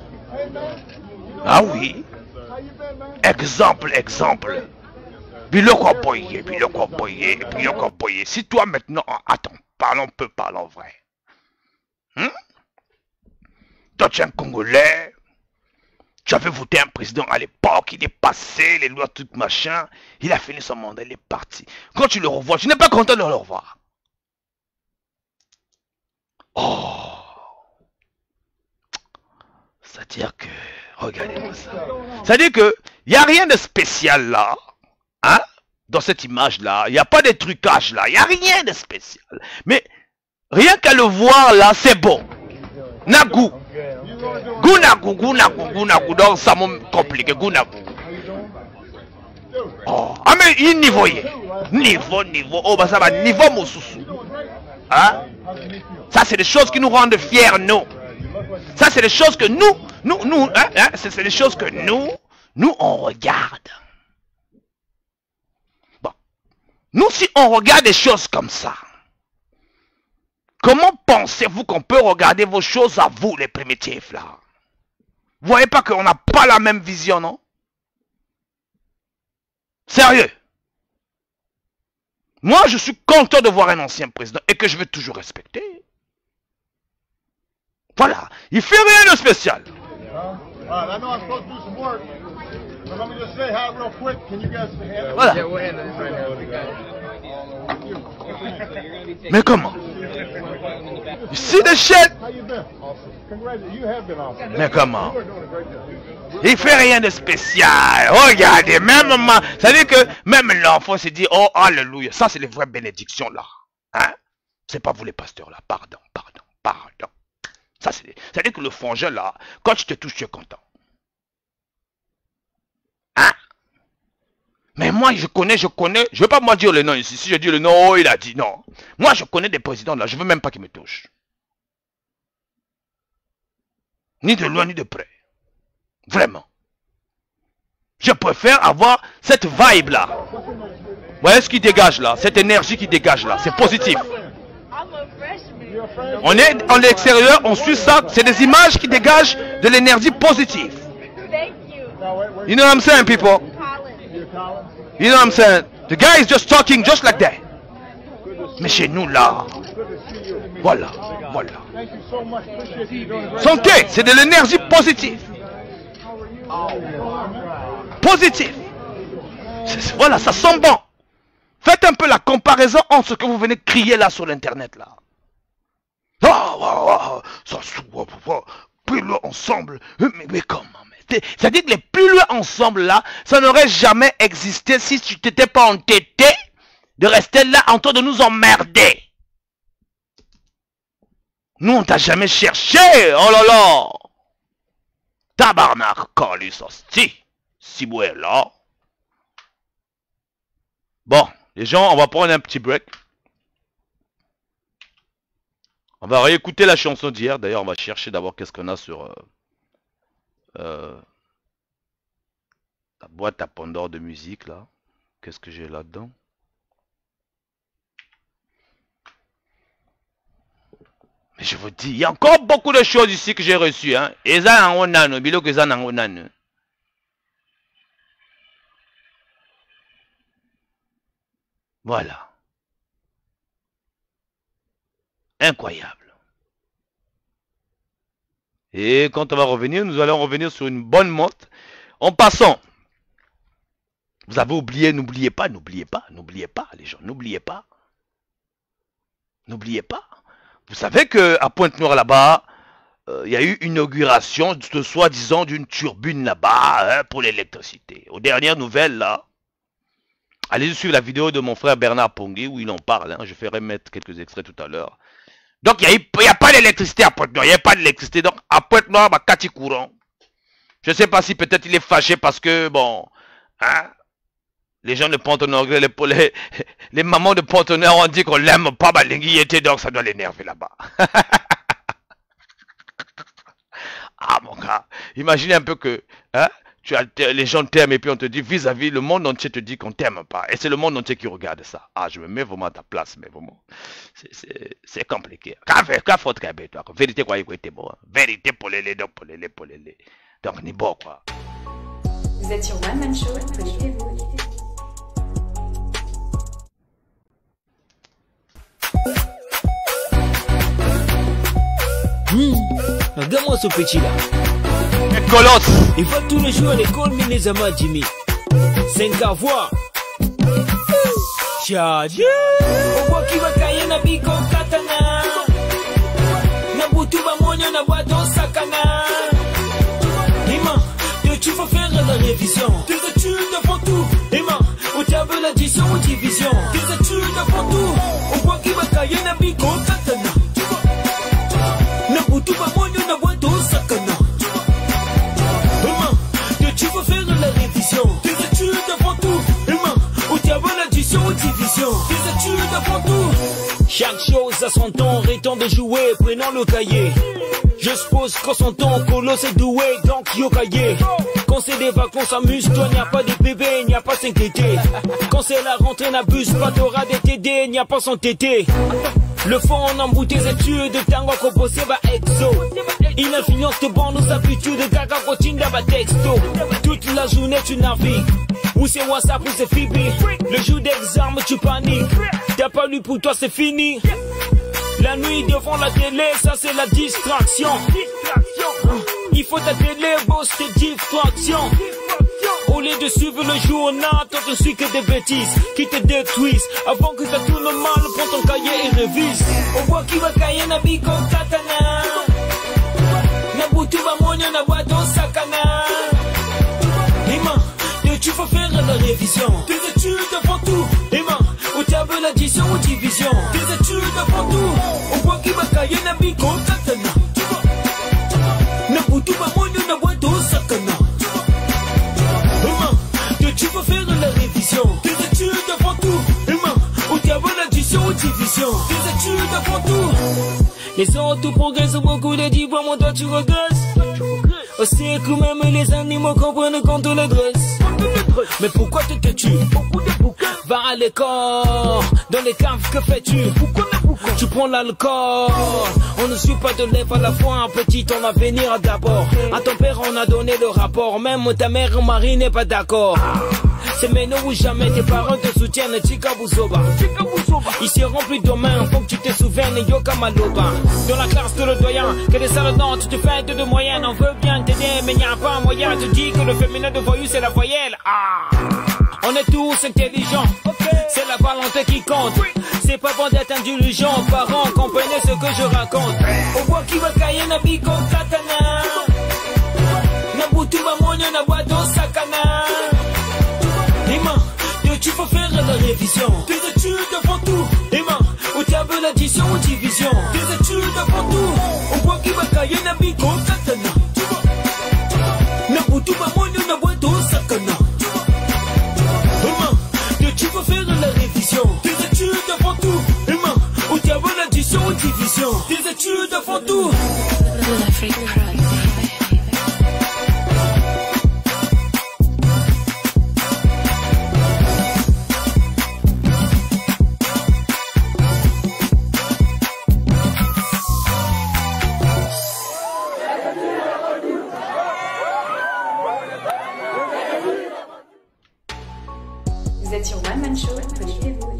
Ah oui. Exemple, exemple. Biloko Boye, Biloko Boye, Biloko Boye. Si toi maintenant, attends, parlons peu, parlons vrai. Hmm? Toi tu es un Congolais. Tu avais voté un président à l'époque, il est passé, les lois, tout machin. Il a fini son mandat, il est parti. Quand tu le revois, tu n'es pas content de le revoir. Oh. C'est-à-dire que, regardez-moi ça. C'est-à-dire que, il n'y a rien de spécial là, hein, dans cette image-là. Il n'y a pas de trucage là, il n'y a rien de spécial. Mais, rien qu'à le voir là, c'est bon. Nagou. Gounagu, Gounagu, Gounagu. Donc, ça m'a compliqué, Gounagu. Oh, ah mais, il niveau, niveau, niveau. Oh, bah ça va, niveau Moussousou. Hein? Ça, c'est des choses qui nous rendent fiers, nous. Ça, c'est des choses que nous, nous, nous, hein, hein, c'est des choses que nous, nous, on regarde. Bon. Nous, si on regarde des choses comme ça, comment pensez-vous qu'on peut regarder vos choses à vous, les primitifs, là? Vous voyez pas qu'on n'a pas la même vision, non? Sérieux? Moi, je suis content de voir un ancien président et que je vais toujours respecter. Voilà, il fait rien de spécial. Voilà. Mais comment? Ici des chaînes. Mais comment? Il fait rien de spécial. Regardez, même ma... ça veut dire que même l'enfant se dit, oh, alléluia. Ça, c'est les vraies bénédictions là. Hein? C'est pas vous les pasteurs là. Pardon, pardon, pardon. Ça, c'est-à-dire que le frangin là, quand tu te touches, tu es content. Hein? Mais moi, je connais, je connais, je ne veux pas moi dire le nom ici. Si je dis le nom, oh, il a dit non. Moi, je connais des présidents là, je ne veux même pas qu'ils me touchent. Ni de loin, ni de près. Vraiment. Je préfère avoir cette vibe là. Vous voyez ce qui dégage là, cette énergie qui dégage là, c'est positif. On est en l'extérieur, on suit ça, c'est des images qui dégagent de l'énergie positive. You know what I'm saying, people? You know what I'm saying? The guy is just talking just like that. Mais chez nous là, voilà, voilà. Santé, c'est de l'énergie positive. Positive. Voilà, ça sent bon. Faites un peu la comparaison entre ce que vous venez crier là sur l'internet là. Oh, oh, oh, ça oh, oh, plus loin ensemble. Mais, mais comment? C'est-à-dire que les plus loin ensemble là, ça n'aurait jamais existé si tu t'étais pas entêté de rester là en train de nous emmerder. Nous on t'a jamais cherché. Oh là là. Tabarnak, Carlis hostie. Si vous êtes là. Bon, les gens, on va prendre un petit break. On va réécouter la chanson d'hier. D'ailleurs, on va chercher d'abord qu'est-ce qu'on a sur euh, euh, la boîte à Pandore de musique là. Qu'est-ce que j'ai là-dedans? Mais je vous dis, il y a encore beaucoup de choses ici que j'ai reçues. Hein. Et ça, on a, bilo que ça, on a. Voilà. Incroyable. Et quand on va revenir, nous allons revenir sur une bonne note. En passant, vous avez oublié, n'oubliez pas, n'oubliez pas, n'oubliez pas, les gens, n'oubliez pas. N'oubliez pas. Vous savez qu'à Pointe-Noire là-bas, il euh, y a eu une inauguration de soi-disant d'une turbine là-bas hein, pour l'électricité. Aux dernières nouvelles là, allez suivre la vidéo de mon frère Bernard Pongui où il en parle. Hein, je ferai mettre quelques extraits tout à l'heure. Donc il n'y a, a pas d'électricité à Pointe-Noire. Il n'y a pas d'électricité. Donc à Pointe-Noire, bah, Cathy Courant. Je ne sais pas si peut-être il est fâché parce que, bon, hein, les gens de Pont-Noir, les, les, les mamans de Pont-Noir ont dit qu'on l'aime pas, bah, était donc ça doit l'énerver là-bas. Ah mon gars, imaginez un peu que, hein, tu as, les gens t'aiment et puis on te dit vis-à-vis, le monde entier te dit qu'on t'aime pas. Et c'est le monde entier qui regarde ça. Ah, je me mets vraiment à ta place, mais vraiment, c'est compliqué. Qu'a faute qu'a toi, vérité quoi, il était bon. Vérité pour les les, donc pour les les, pour les les. Donc, ni bon quoi. Vous êtes sur One Man Show, connectez-vous. Mmh, regarde-moi ce petit là. Le colosse. Il va tous les jours à l'école, mais les amas Jimmy. cinq à voir. Tchadji. Obo qui va cailler na biko katana. Na butu ba monyo na boito sakana. Lima, tu vas faire la révision. Tes études avant tout. Lima, au table l'addition ou division. Tes études avant tout. Obo qui va cailler na biko katana. Tu vas monter na boîte au sakana. Maman, tu vas faire la révision. Tes études avant tout. Maman, où tu as l'addition ou division. Tes études avant tout. Chaque chose a son temps, arrêtons de jouer, prenons le cahier. Je suppose qu'en son temps, Colo c'est doué, donc yo cahier. Quand c'est des vacances, amuse-toi, n'y a pas de bébé, n'y a pas s'inquiéter. Quand c'est la rentrée, n'abuse pas, t'auras des T D, n'y a pas son tété. Le fond en embout tes études, tango composé va exo. Il influence tes bonnes habitudes, gaga continue d'aba texto. Toute la journée tu navigues, ou c'est WhatsApp ou c'est Phoebe. Le jour d'examen tu paniques, t'as pas lu pour toi c'est fini. La nuit devant la télé, ça c'est la distraction. Il faut ta télé, boss tes distractions. Au lieu de suivre le journal, toi tu suis que des bêtises qui te détruisent. Avant que ça tourne mal, prends ton cahier et révise. Au bois qui va cahier na biko katana. Na butu ba monyo na boito sakana. Lima, tu vas faire la révision. Tes études avant tout. Lima, au table l'addition ou division. Tes études avant tout. Au bois qui va cahier na biko katana. Na butu ba monyo na boito sakana. Tu vas faire la révision. Tes études avant tout. Humain, où tu as l'addition ou division. Tes études avant tout. Les autres progressent beaucoup de diplômes, toi tu regresses. C'est que même les animaux comprennent quand on les dresse. Mais pourquoi tu te tues? Va à l'école, dans les caves, que fais-tu? Tu prends l'alcool. On ne suit pas de lèvres à la fois, petit, ton avenir d'abord. À ton père on a donné le rapport, même ta mère Marie n'est pas d'accord. C'est maintenant ou jamais, tes parents te soutiennent, Chika Bouzoba. Ils seront plus demain, faut que tu te souviennes, Yoka Maloba. Dans la classe de le doyen, que des salles dents, tu te fais de de moyenne. On veut bien t'aider, mais y a pas moyen. Tu dis que le féminin de voyou c'est la voyelle. Ah, on est tous intelligents, c'est la volonté qui compte. C'est pas bon d'être indulgent, parents, comprenez ce que je raconte. Au bois qui va cailler, na biko katana. Na butu ba monyo, na boito sakana. Emma, tu peux faire la révision. Tes études avant tout. Emma, au diable l'addition ou division. Tes études avant tout. Au bois qui va cailler, na biko katana. Na butu ba monyo, na boito sakana. Tu peux faire la révision. Tes études avant tout. Emma, au diable l'addition ou division. Tes études avant tout. Vous êtes sur One Man Show, connectez-vous.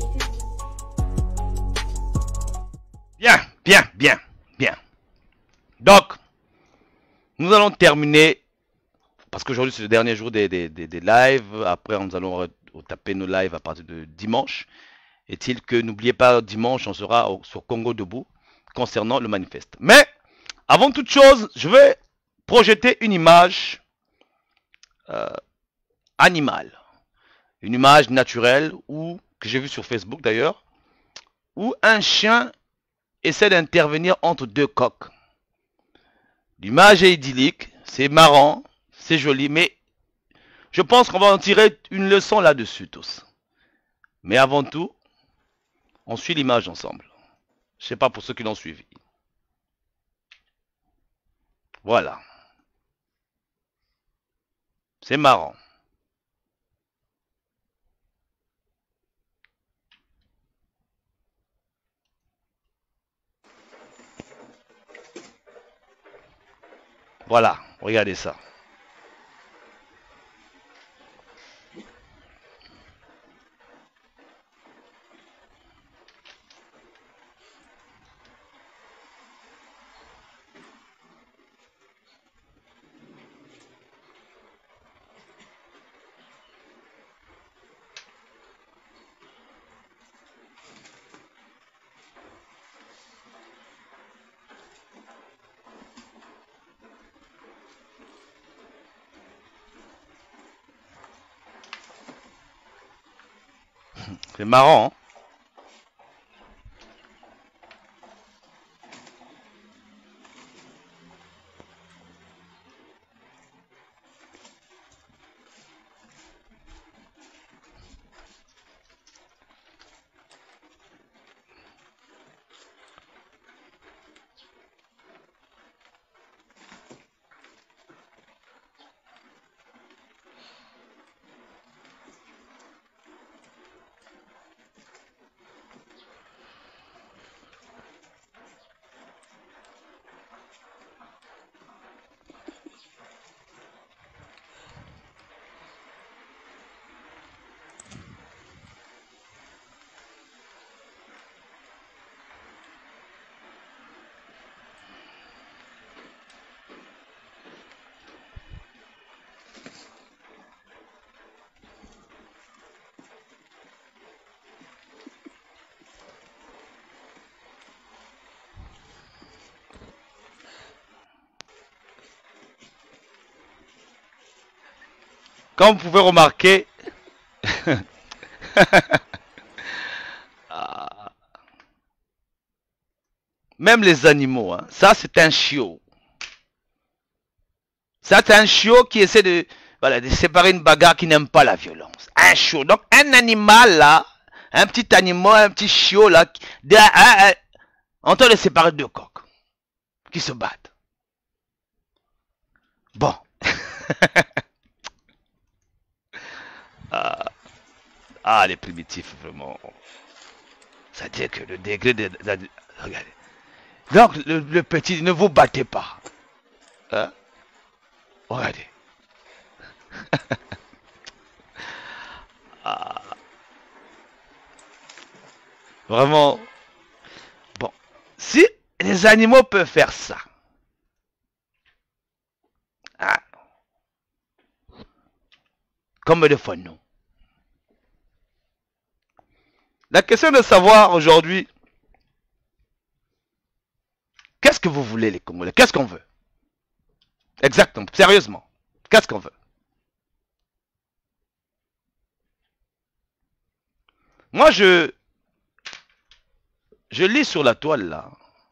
Bien, bien, bien, bien. Donc, nous allons terminer, parce qu'aujourd'hui c'est le dernier jour des, des, des, des lives. Après, nous allons taper nos lives à partir de dimanche. Est-il que, n'oubliez pas, dimanche, on sera au, sur Congo Debout concernant le manifeste. Mais, avant toute chose, je vais projeter une image euh, animale. Une image naturelle, ou que j'ai vue sur Facebook d'ailleurs, où un chien essaie d'intervenir entre deux coqs. L'image est idyllique, c'est marrant, c'est joli, mais je pense qu'on va en tirer une leçon là-dessus tous. Mais avant tout, on suit l'image ensemble. Je ne sais pas pour ceux qui l'ont suivi. Voilà. C'est marrant. Voilà, regardez ça. C'est marrant, hein? Comme vous pouvez remarquer, même les animaux, hein, ça c'est un chiot. Ça c'est un chiot qui essaie de, voilà, de séparer une bagarre qui n'aime pas la violence. Un chiot. Donc un animal là, un petit animal, un petit chiot là, de, un, un, on tente de séparer deux coqs qui se battent. Bon. ah, ah, les primitifs, vraiment. C'est-à-dire que le degré de... de, de regardez. Donc, le, le petit, ne vous battez pas. Hein? Regardez. ah. Vraiment. Bon. Si les animaux peuvent faire ça. Ah. Comme des fois nous. La question de savoir aujourd'hui, qu'est-ce que vous voulez les Congolais? Qu'est-ce qu'on veut? Exactement, sérieusement, qu'est-ce qu'on veut? Moi, je, je lis sur la toile là.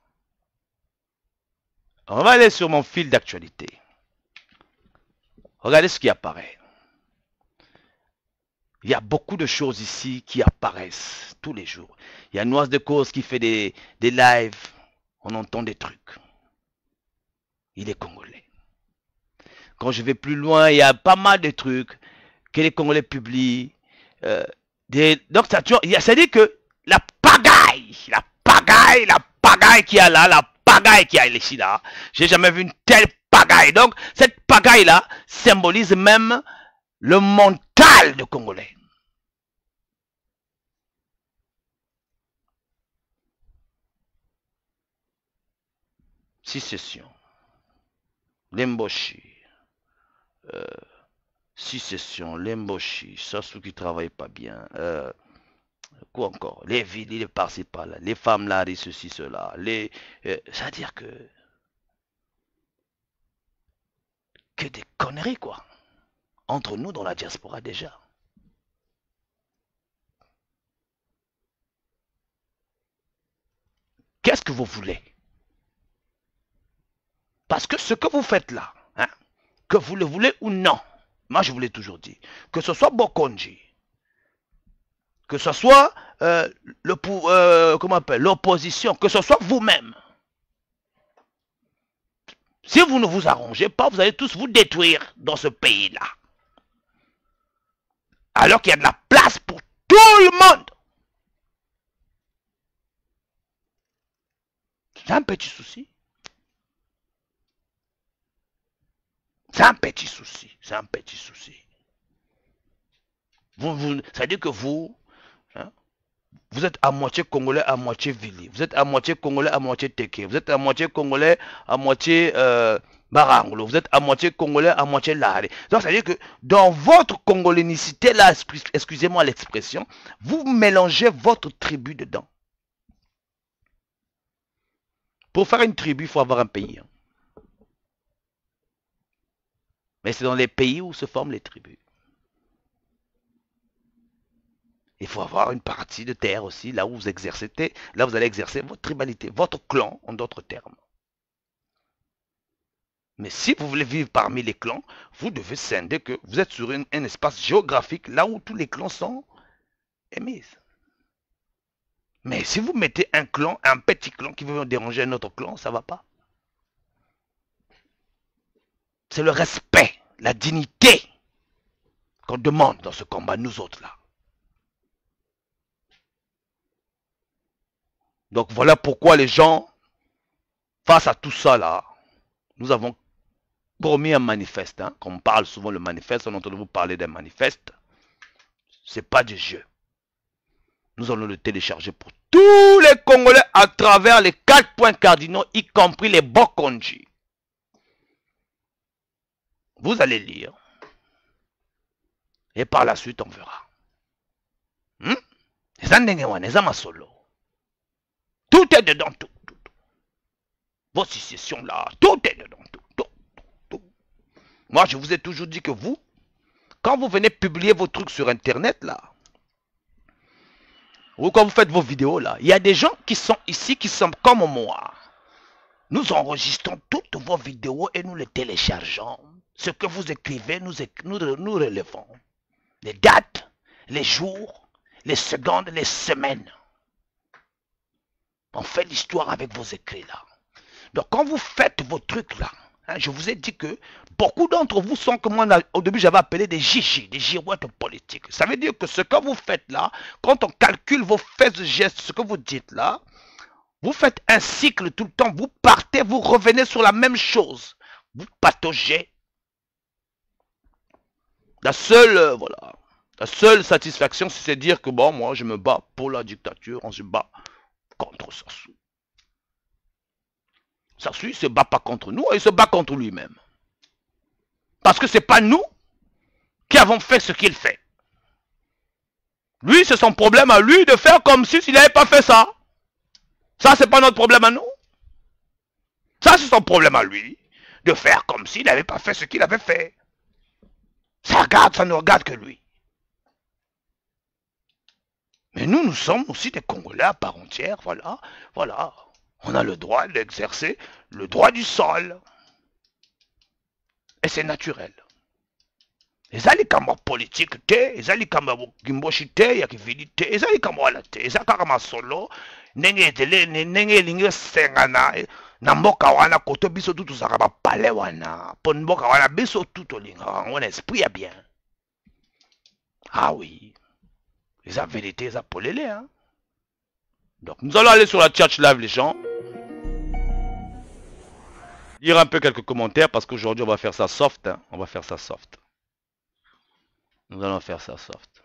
On va aller sur mon fil d'actualité. Regardez ce qui apparaît. Il y a beaucoup de choses ici qui apparaissent tous les jours. Il y a Noise de Cause qui fait des, des lives. On entend des trucs. Il est congolais. Quand je vais plus loin, il y a pas mal de trucs que les Congolais publient. Euh, des... Donc, ça veut dire que la pagaille, la pagaille, la pagaille qu'il y a là, la pagaille qu'il y a ici là, j'ai jamais vu une telle pagaille. Donc, cette pagaille-là symbolise même le mental de Congolais. Sécession, l'emboshi, euh, sécession, l'emboshi, ça ceux qui ne travaillent pas bien, euh, quoi encore, les villes, les par-ci par-là, les femmes là, les ceci, cela, les, euh, c'est-à-dire que, que des conneries quoi. Entre nous dans la diaspora déjà. Qu'est-ce que vous voulez? Parce que ce que vous faites là, hein, que vous le voulez ou non, moi je vous l'ai toujours dit, que ce soit Bokonji, que ce soit euh, le euh, comment on appelle l'opposition, que ce soit vous-même. Si vous ne vous arrangez pas, vous allez tous vous détruire dans ce pays-là. Alors qu'il y a de la place pour tout le monde. C'est un petit souci. C'est un petit souci. C'est un petit souci. Vous, vous, ça veut dire que vous, hein, vous êtes à moitié congolais, à moitié vili. Vous êtes à moitié congolais, à moitié teke. Vous êtes à moitié congolais, à moitié euh, baranglo. Vous êtes à moitié congolais, à moitié lari. Donc ça veut dire que dans votre congolénicité, là, excusez-moi l'expression, vous mélangez votre tribu dedans. Pour faire une tribu, il faut avoir un pays. Hein. Mais c'est dans les pays où se forment les tribus. Il faut avoir une partie de terre aussi, là où vous exercez, là vous allez exercer votre tribalité, votre clan, en d'autres termes. Mais si vous voulez vivre parmi les clans, vous devez scinder que vous êtes sur une, un espace géographique, là où tous les clans sont émis. Mais si vous mettez un clan, un petit clan qui veut déranger un autre clan, ça ne va pas. C'est le respect, la dignité qu'on demande dans ce combat, nous autres là. Donc voilà pourquoi les gens, face à tout ça là, nous avons promis un manifeste. Hein. Quand on parle souvent le manifeste, on entend vous parler d'un manifeste. Ce n'est pas du jeu. Nous allons le télécharger pour tous les Congolais à travers les quatre points cardinaux, y compris les Bokonji. Vous allez lire. Et par la suite, on verra. Hmm? Tout est dedans, tout, tout, tout. Vos successions là, tout est dedans, tout, tout, tout, tout. Moi, je vous ai toujours dit que vous, quand vous venez publier vos trucs sur Internet là, ou quand vous faites vos vidéos là, il y a des gens qui sont ici, qui sont comme moi. Nous enregistrons toutes vos vidéos et nous les téléchargeons. Ce que vous écrivez, nous, nous, nous relevons. Les dates, les jours, les secondes, les semaines. On fait l'histoire avec vos écrits là. Donc quand vous faites vos trucs là, Hein, je vous ai dit que beaucoup d'entre vous sont comme moi, au début j'avais appelé des gigi, des girouettes politiques. Ça veut dire que ce que vous faites là, quand on calcule vos faits et gestes, ce que vous dites là, vous faites un cycle tout le temps, vous partez, vous revenez sur la même chose. Vous pataugez. La seule, euh, voilà, la seule satisfaction, c'est de dire que bon, moi je me bats pour la dictature, on se bat contre Sassou. Sassou, il ne se bat pas contre nous, il se bat contre lui-même. Parce que ce n'est pas nous qui avons fait ce qu'il fait. Lui, c'est son problème à lui de faire comme si s'il n'avait pas fait ça. Ça, c'est pas notre problème à nous. Ça, c'est son problème à lui de faire comme s'il n'avait pas fait ce qu'il avait fait. Ça regarde, ça ne regarde que lui. Mais nous, nous sommes aussi des Congolais à part entière, voilà, voilà. On a le droit d'exercer le droit du sol. Et c'est naturel. Ezali kamba politique te, ezali kamba gimboshi te, yakividi te, ezali kamba wala te, ezali kama solo, nenge etele, nenge linge sengana, na mboka wana koto biso tutu saka pale wana, pon mboka wana biso tutu linga, on esprit ya bien. Ah oui, les vérité, les polélé, hein. Donc nous allons aller sur la Church Live les gens. Lire un peu quelques commentaires parce qu'aujourd'hui on va faire ça soft, hein. On va faire ça soft. Nous allons faire ça soft.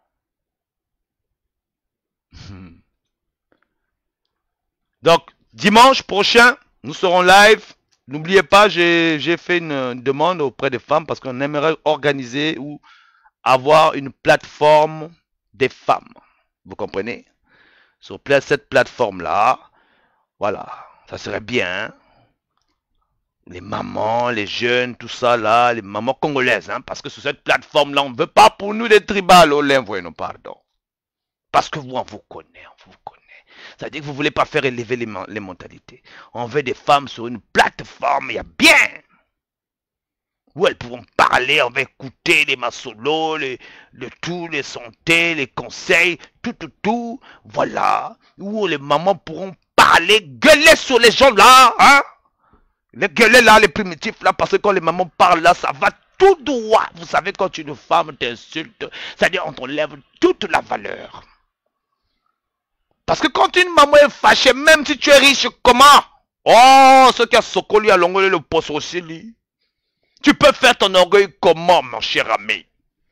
Donc dimanche prochain nous serons live. N'oubliez pas, j'ai fait une, une demande auprès des femmes parce qu'on aimerait organiser ou avoir une plateforme des femmes. Vous comprenez? Sur cette plateforme là, voilà, ça serait bien, hein? Les mamans, les jeunes, tout ça là, les mamans congolaises, hein, parce que sur cette plateforme là, on ne veut pas pour nous des tribales, oh non, pardon. Parce que vous, on vous connaît, on vous connaît. C'est-à-dire que vous ne voulez pas faire élever les, les mentalités. On veut des femmes sur une plateforme, il y a bien, où elles pourront parler, on va écouter les massolos, les, le tout, les santé, les conseils, tout, tout, tout, voilà, où les mamans pourront parler, gueuler sur les gens là, hein. Les gueuler là, les primitifs là, parce que quand les mamans parlent là, ça va tout droit. Vous savez, quand une femme t'insulte, c'est-à-dire on t'enlève toute la valeur. Parce que quand une maman est fâchée, même si tu es riche, comment? Oh, ce qui a socoli à l'ongole le poste aussi, lui. Tu peux faire ton orgueil comment, mon cher ami?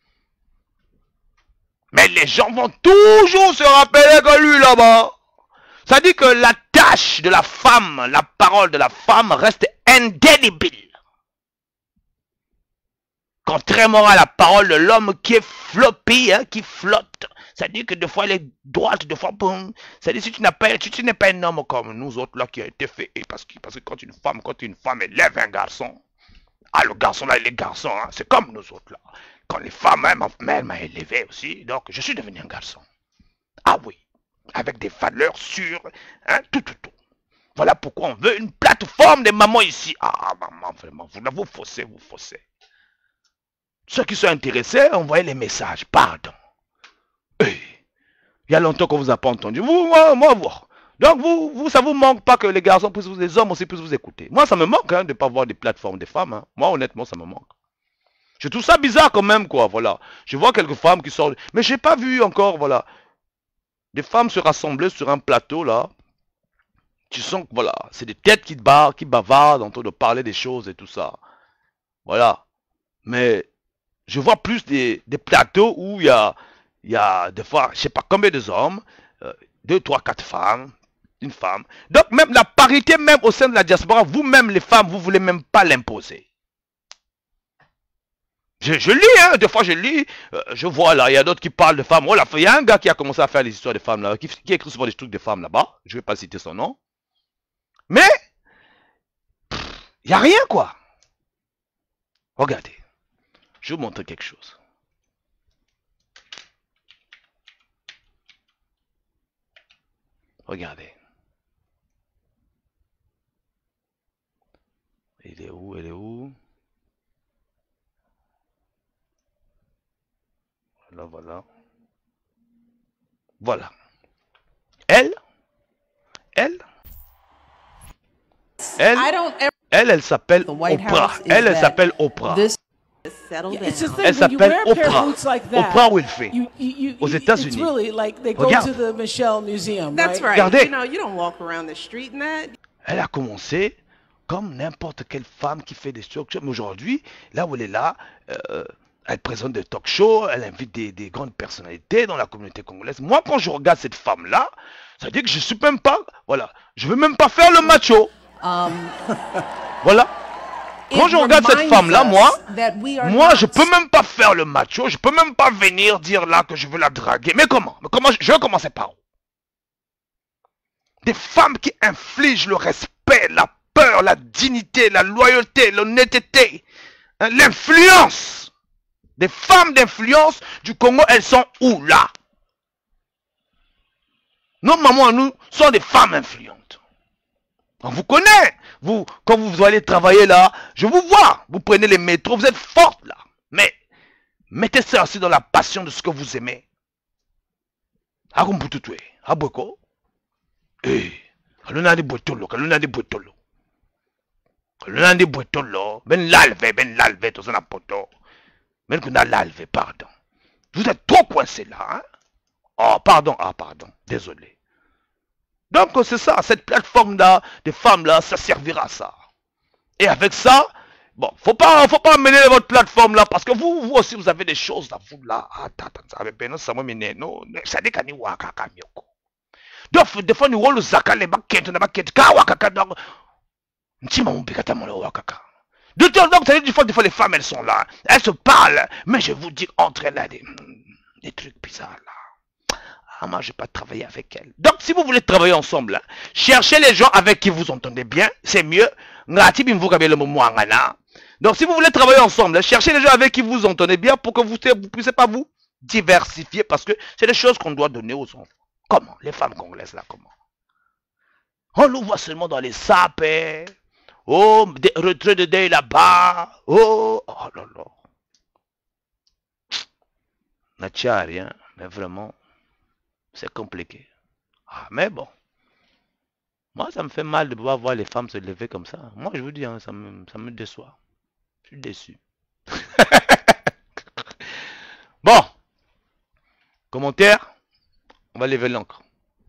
Mais les gens vont toujours se rappeler que lui là-bas. Ça dit que la tâche de la femme, la parole de la femme reste indélébile. Contrairement à la parole de l'homme qui est floppy, hein, qui flotte. Ça dit que des fois elle est droite, des fois boum. Ça dit si tu n'es pas, tu, tu n'es pas un homme comme nous autres là qui a été fait. Et parce que, parce que quand une femme, quand une femme élève un garçon, ah le garçon là, il est garçon, hein, c'est comme nous autres là. Quand les femmes, elle m'a élevé aussi, donc je suis devenu un garçon. Ah oui. Avec des valeurs sûres, hein, tout, tout, tout. Voilà pourquoi on veut une plateforme des mamans ici. Ah, maman, vraiment, vous, vous faussez, vous faussez. Ceux qui sont intéressés, envoyez les messages, pardon. Hey, il y a longtemps qu'on vous a pas entendu. Vous, moi, moi, vous. Donc, vous, vous, ça vous manque pas que les garçons puissent vous, les hommes aussi puissent vous écouter. Moi, ça me manque hein, de ne pas voir des plateformes des femmes. Hein. Moi, honnêtement, ça me manque. Je trouve ça bizarre quand même, quoi, voilà. Je vois quelques femmes qui sortent, mais j'ai pas vu encore, voilà. Des femmes se rassembler sur un plateau là. Tu sens que voilà, c'est des têtes qui, bar qui bavardent en train de parler des choses et tout ça. Voilà. Mais je vois plus des, des plateaux où il y a, y a des fois, je sais pas combien de hommes, euh, deux, trois, quatre femmes, une femme. Donc même la parité même au sein de la diaspora, vous-même les femmes, vous voulez même pas l'imposer. Je, je lis, hein, des fois je lis, euh, je vois là, il y a d'autres qui parlent de femmes. Oh là, il y a un gars qui a commencé à faire les histoires de femmes là, qui, qui écrit souvent des trucs de femmes là-bas. Je vais pas citer son nom. Mais, il n'y a rien quoi. Regardez, je vais vous montrer quelque chose. Regardez. Il est où, elle est où? Voilà, voilà. Voilà. Elle, elle, elle, Elle, elle s'appelle Oprah. Elle, elle s'appelle Oprah. Elle s'appelle Oprah. Oprah Winfrey. Aux États-Unis. Regarde. Regardez. Elle a commencé comme n'importe quelle femme qui fait des talk shows. Mais aujourd'hui, là où elle est là, euh, elle présente des talk shows, elle invite des, des grandes personnalités dans la communauté congolaise. Moi, quand je regarde cette femme-là, ça veut dire que je ne suis même pas, voilà, je ne veux même pas faire le macho. Um, voilà. Quand je regarde cette femme-là, moi, moi, je ne peux même pas faire le macho, je ne peux même pas venir dire là que je veux la draguer. Mais comment? Mais comment je vais commencer par où? Des femmes qui infligent le respect, la peur, la dignité, la loyauté, l'honnêteté, hein, l'influence. Des femmes d'influence du Congo, elles sont où là? Nos mamans à nous sont des femmes influentes. On vous connaît. Vous, quand vous allez travailler là, je vous vois. Vous prenez les métros, vous êtes fortes là. Mais mettez ça aussi dans la passion de ce que vous aimez. Arumbututwe, abweko. Eh, kaluna di botolo, kaluna di botolo. Kaluna di botolo, ben lalve, ben lalve, tout ça na poto. Ben kuna lalve, pardon. Vous êtes trop coincés là, hein? Oh, pardon, ah, pardon, désolé. Donc, c'est ça, cette plateforme-là, des femmes-là, ça servira à ça. Et avec ça, bon, faut pas, faut pas mener votre plateforme-là, parce que vous, vous aussi, vous avez des choses là, vous là. Attends, attends, ça va bien, ça va mener, non, ça dit qu'on y voit kaka mioko. Donc, des fois, nous roulons le zaka, les baquettes, les baquettes, kawa kaka, donc, ntima mbikata molo wakaka. De tout, donc, ça dit, des fois, des fois, les femmes, elles sont là, elles se parlent, mais je vous dis, entre elles, là, des, des trucs bizarres, là. Ah, moi, je vais pas travailler avec elles. Donc, si vous voulez travailler ensemble, là, cherchez les gens avec qui vous entendez bien, c'est mieux. Donc, si vous voulez travailler ensemble, là, cherchez les gens avec qui vous entendez bien pour que vous ne puissiez pas vous diversifier, parce que c'est des choses qu'on doit donner aux enfants. Comment? Les femmes congolaises, là, comment? On le voit seulement dans les sapes. Oh, des retraits de deuil là-bas. Oh, oh là là. N'a rien, mais vraiment, c'est compliqué. Ah, mais bon. Moi, ça me fait mal de pouvoir voir les femmes se lever comme ça. Moi, je vous dis, hein, ça me, ça me déçoit. Je suis déçu. Bon. Commentaire. On va lever l'encre.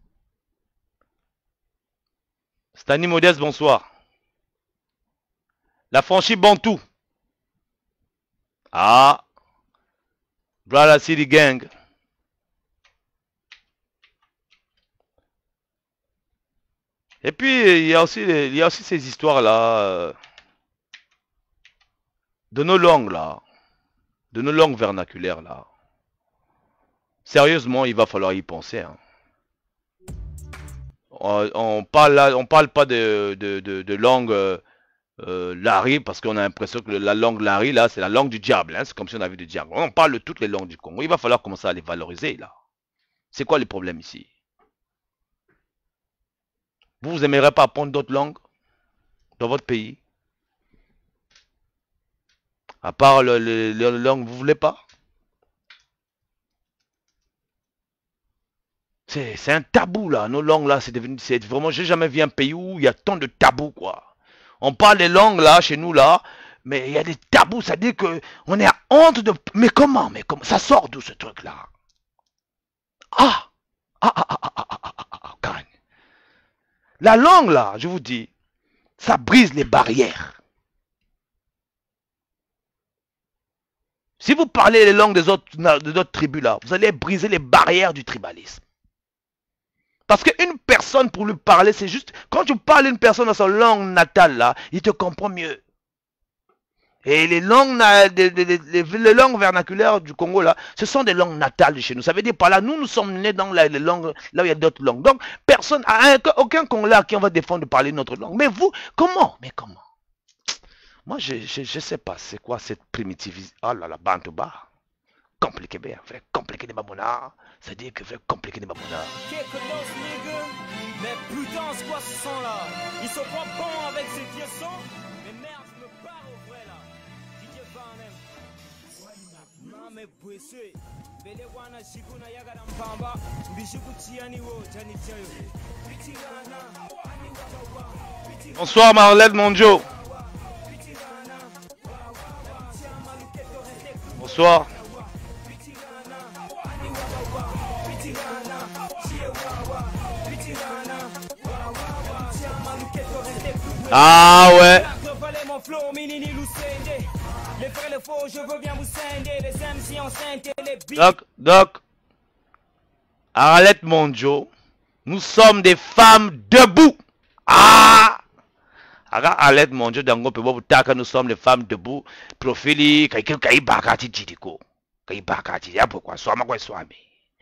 Stani Modeste, bonsoir. La franchise Bantou. Ah. Brother City Gang. Et puis, il y a aussi, il y a aussi ces histoires-là. Euh, de nos langues, là. De nos langues vernaculaires, là. Sérieusement, il va falloir y penser. Hein. On, on parle là, on parle pas de, de, de, de langue euh, euh, Lari, parce qu'on a l'impression que la langue Lari, là, c'est la langue du diable. Hein. C'est comme si on avait du diable. On parle de toutes les langues du Congo. Il va falloir commencer à les valoriser, là. C'est quoi les problèmes ici? Vous, vous n'aimerez pas apprendre d'autres langues dans votre pays? À part le, le, le, le langue, vous ne voulez pas? C'est un tabou là, nos langues là, c'est devenu, c'est vraiment, j'ai jamais vu un pays où il y a tant de tabous quoi. On parle des langues là, chez nous là, mais il y a des tabous, ça dit que on est à honte de, mais comment, mais comment, ça sort d'où ce truc là? Ah, ah, ah, ah, ah, ah, ah, ah, ah, gagne. La langue là, je vous dis, ça brise les barrières. Si vous parlez les langues des autres, de d'autres tribus là, vous allez briser les barrières du tribalisme. Parce qu'une personne, pour lui parler, c'est juste... Quand tu parles à une personne dans sa langue natale, là, il te comprend mieux. Et les langues, les, les, les, les langues vernaculaires du Congo, là, ce sont des langues natales de chez nous. Ça veut dire par là, nous, nous sommes nés dans la, les langues, là où il y a d'autres langues. Donc, personne, aucun Congolais à qui on va défendre de parler notre langue. Mais vous, comment? Mais comment? Moi, je je, je sais pas, c'est quoi cette primitivité? Oh là là, Bantouba. Compliqué, bien, vrai, compliqué des babounas. C'est-à-dire que vrai, compliqué des babounas. Mais putain, c'est quoi ce son là? Il se prend bon avec ses vieux sons. Mais merde, je me barre au vrai là. D J Vanem. Non mais bouessé. Bele wana shikuna yagara mpamba. Mbishiku tiani wo, jani tiayo. Bonsoir Marlène Monjo. Bonsoir. Ah ouais. Doc, Doc. Arlette Monjo. Nous sommes des femmes debout. Ah. Arlette Monjo dango pe bobu taka nous sommes des femmes debout. Profili kaiku kai bakati jidiko. Kai bakati ya pourquoi swama kwa swami.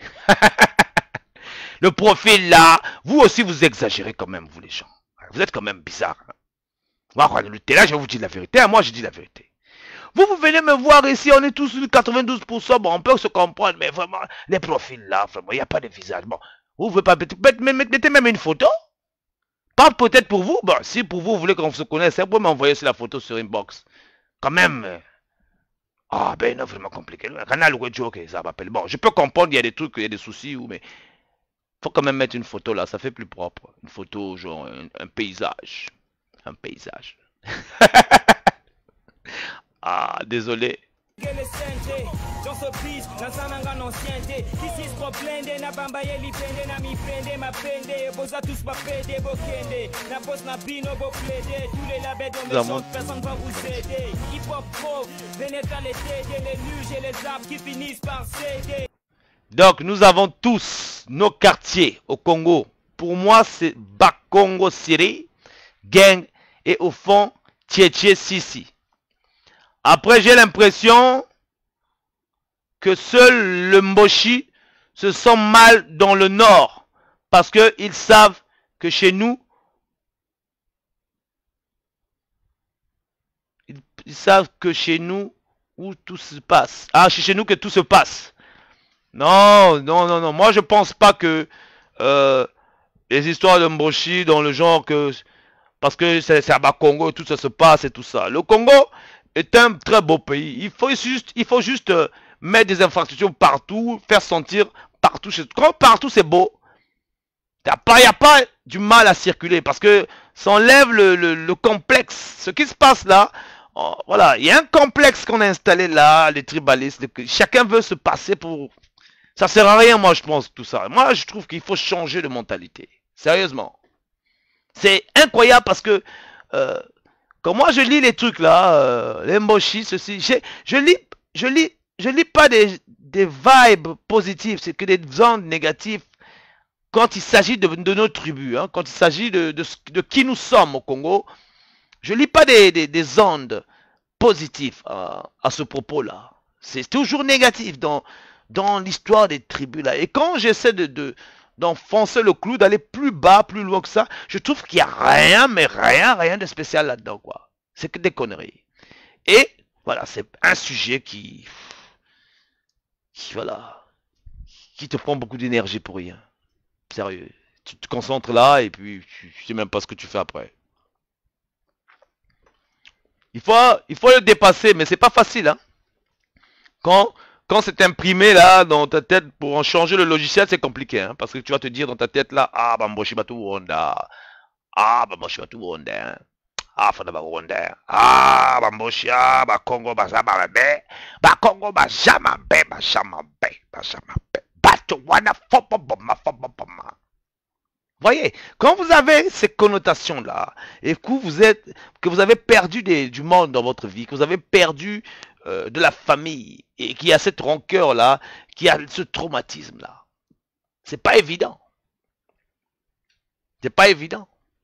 Le profil là, vous aussi vous exagérez quand même vous les gens. Vous êtes quand même bizarre. Moi, quand là, je vous dis la vérité. Moi, je dis la vérité. Vous, vous venez me voir ici, on est tous quatre-vingt-douze pour cent. Bon, on peut se comprendre, mais vraiment, les profils là, vraiment, il n'y a pas de visage. Bon, vous ne voulez pas mettre, mettez même une photo. Pas peut-être pour vous. Bon, si pour vous, vous voulez qu'on se connaisse, vous pouvez m'envoyer sur la photo sur inbox. Quand même. Ah, ben non, vraiment compliqué. Canal ou joke, ça m'appelle. Bon, je peux comprendre, il y a des trucs, il y a des soucis, mais faut quand même mettre une photo là, ça fait plus propre. Une photo, genre, un, un paysage. Un paysage. Ah, désolé. Donc, nous avons tous nos quartiers au Congo. Pour moi, c'est Bakongo Siri, Gang et au fond, Tchétché Sisi. Après, j'ai l'impression que seul le Mboshi se sent mal dans le nord. Parce qu'ils savent que chez nous, ils, ils savent que chez nous, où tout se passe. Ah, c'est chez nous que tout se passe. Non, non, non, non. Moi, je pense pas que euh, les histoires de Mboshi dans le genre que... Parce que c'est à Bakongo, tout ça se passe et tout ça. Le Congo est un très beau pays. Il faut juste, il faut juste euh, mettre des infrastructures partout, faire sentir partout. Quand partout c'est beau, il n'y a, a pas du mal à circuler parce que ça enlève le, le, le complexe. Ce qui se passe là, oh, voilà, il y a un complexe qu'on a installé là, les tribalistes. Les, chacun veut se passer pour... Ça sert à rien, moi je pense, tout ça. Moi je trouve qu'il faut changer de mentalité. Sérieusement. C'est incroyable parce que euh, quand moi je lis les trucs là, euh, les Mboshi, ceci, je, je lis, je lis, je lis pas des, des vibes positives, c'est que des ondes négatives quand il s'agit de, de nos tribus, hein, quand il s'agit de, de, de qui nous sommes au Congo. Je lis pas des, des, des ondes positives à, à ce propos là. C'est toujours négatif dans, dans l'histoire des tribus là. Et quand j'essaie de, de d'enfoncer le clou, d'aller plus bas, plus loin que ça, je trouve qu'il n'y a rien, mais rien, rien de spécial là-dedans, quoi. C'est que des conneries. Et, voilà, c'est un sujet qui, qui, voilà, qui te prend beaucoup d'énergie pour rien. Sérieux. Tu te concentres là, et puis, tu, tu sais même pas ce que tu fais après. Il faut, il faut le dépasser, mais c'est pas facile, hein. Quand... Quand c'est imprimé là dans ta tête pour en changer le logiciel, c'est compliqué, hein, parce que tu vas te dire dans ta tête là, ah bah Mboshi Batu Wanda, ah bah Mboshi Batu Wanda, ah Fada ba Wanda, ah bah Mboshi, ah bah Congo bah Jamabe, bah Congo bah Jamabe, bah Jamabe, bah Jamabe, Batu Wana Fopa Boma Fopa Boma. Voyez, quand vous avez ces connotations là, et que vous êtes, que vous avez perdu des, du monde dans votre vie, que vous avez perdu Euh, de la famille et qui a cette rancœur là, qui a ce traumatisme là, c'est pas évident. C'est pas évident.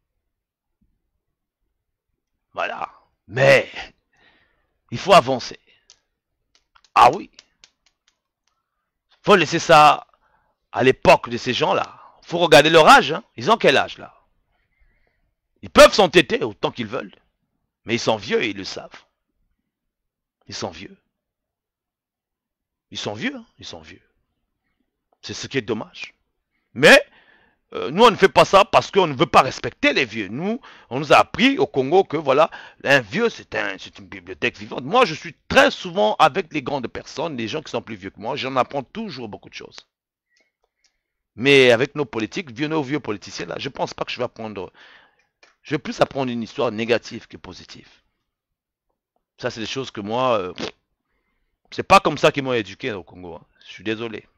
Voilà. Mais il faut avancer. Ah oui. Faut laisser ça à l'époque de ces gens là. Faut regarder leur âge. Hein. Ils ont quel âge là? Ils peuvent s'entêter autant qu'ils veulent, mais ils sont vieux et ils le savent. Ils sont vieux. Ils sont vieux, hein? Ils sont vieux. C'est ce qui est dommage. Mais, euh, nous on ne fait pas ça parce qu'on ne veut pas respecter les vieux. Nous, on nous a appris au Congo que voilà, un vieux c'est un, c'est une bibliothèque vivante. Moi je suis très souvent avec les grandes personnes, les gens qui sont plus vieux que moi, j'en apprends toujours beaucoup de choses. Mais avec nos politiques, vieux, nos vieux politiciens là, je pense pas que je vais apprendre... Je vais plus apprendre une histoire négative que positive. Ça, c'est des choses que moi, euh, C'est pas comme ça qu'ils m'ont éduqué au Congo. Hein. Je suis désolé.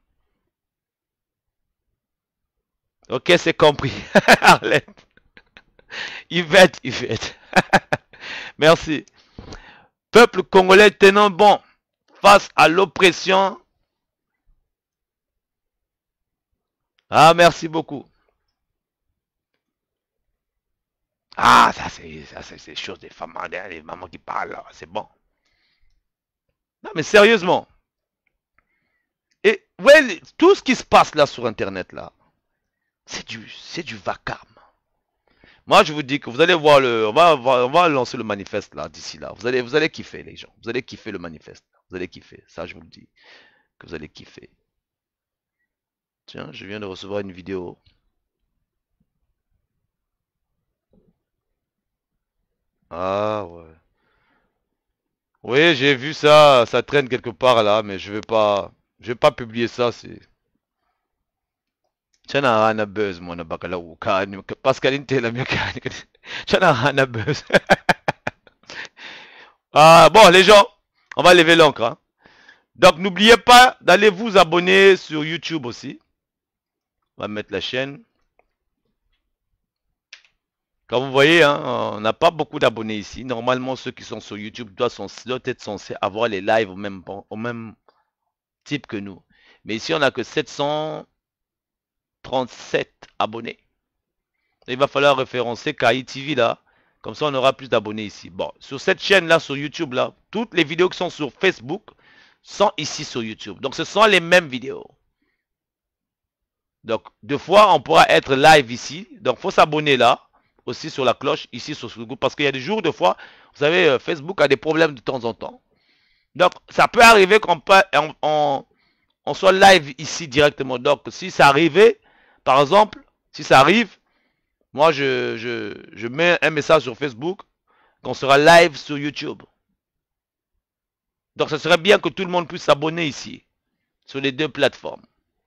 Ok, c'est compris. Arlette. Yvette, Yvette. Merci. Peuple congolais tenant bon face à l'oppression. Ah, merci beaucoup. Ah, ça c'est ça c'est des choses des femmes, des mamans qui parlent, c'est bon. Non, mais sérieusement. Et ouais, tout ce qui se passe là sur Internet là, c'est du, c'est du vacarme. Moi, je vous dis que vous allez voir le, on va, on va, on va lancer le manifeste là d'ici là. Vous allez, vous allez kiffer les gens. Vous allez kiffer le manifeste. Vous allez kiffer. Ça, je vous le dis, que vous allez kiffer. Tiens, je viens de recevoir une vidéo. Ah ouais. Oui, j'ai vu ça, ça traîne quelque part là, mais je vais pas, je vais pas publier ça. C'est. Chana hana buzz mwana bakala ukani Pascaline tela miakani. Chana hana buzz. Ah bon les gens, on va lever l'encre. Hein. Donc n'oubliez pas d'aller vous abonner sur YouTube aussi. On va mettre la chaîne. Comme vous voyez, hein, on n'a pas beaucoup d'abonnés ici. Normalement, ceux qui sont sur YouTube doivent, sont, doivent être censés avoir les lives au même, au même type que nous. Mais ici, on n'a que sept cent trente-sept abonnés. Il va falloir référencer K I T V là. Comme ça, on aura plus d'abonnés ici. Bon, sur cette chaîne-là, sur YouTube là, toutes les vidéos qui sont sur Facebook sont ici sur YouTube. Donc, ce sont les mêmes vidéos. Donc, deux fois, on pourra être live ici. Donc, il faut s'abonner là. Aussi sur la cloche, ici sur ce groupe. Parce qu'il y a des jours, des fois, vous savez, euh, Facebook a des problèmes de temps en temps. Donc, ça peut arriver qu'on on, on, on soit live ici directement. Donc, si ça arrivait, par exemple, si ça arrive, moi, je, je, je mets un message sur Facebook qu'on sera live sur YouTube. Donc, ce serait bien que tout le monde puisse s'abonner ici, sur les deux plateformes.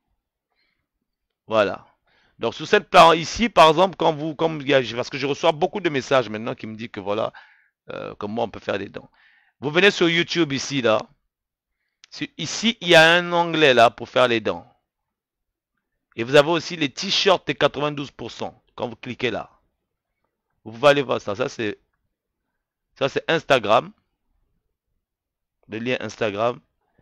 Voilà. Donc sur cette plan ici, par exemple, quand vous, comme parce que je reçois beaucoup de messages maintenant qui me disent que voilà, euh, comment on peut faire des dons. Vous venez sur YouTube ici là. Ici il y a un onglet là pour faire les dons. Et vous avez aussi les t-shirts de quatre-vingt-douze pour cent. Quand vous cliquez là, vous pouvez aller voir ça. Ça c'est, ça c'est Instagram. Le lien Instagram.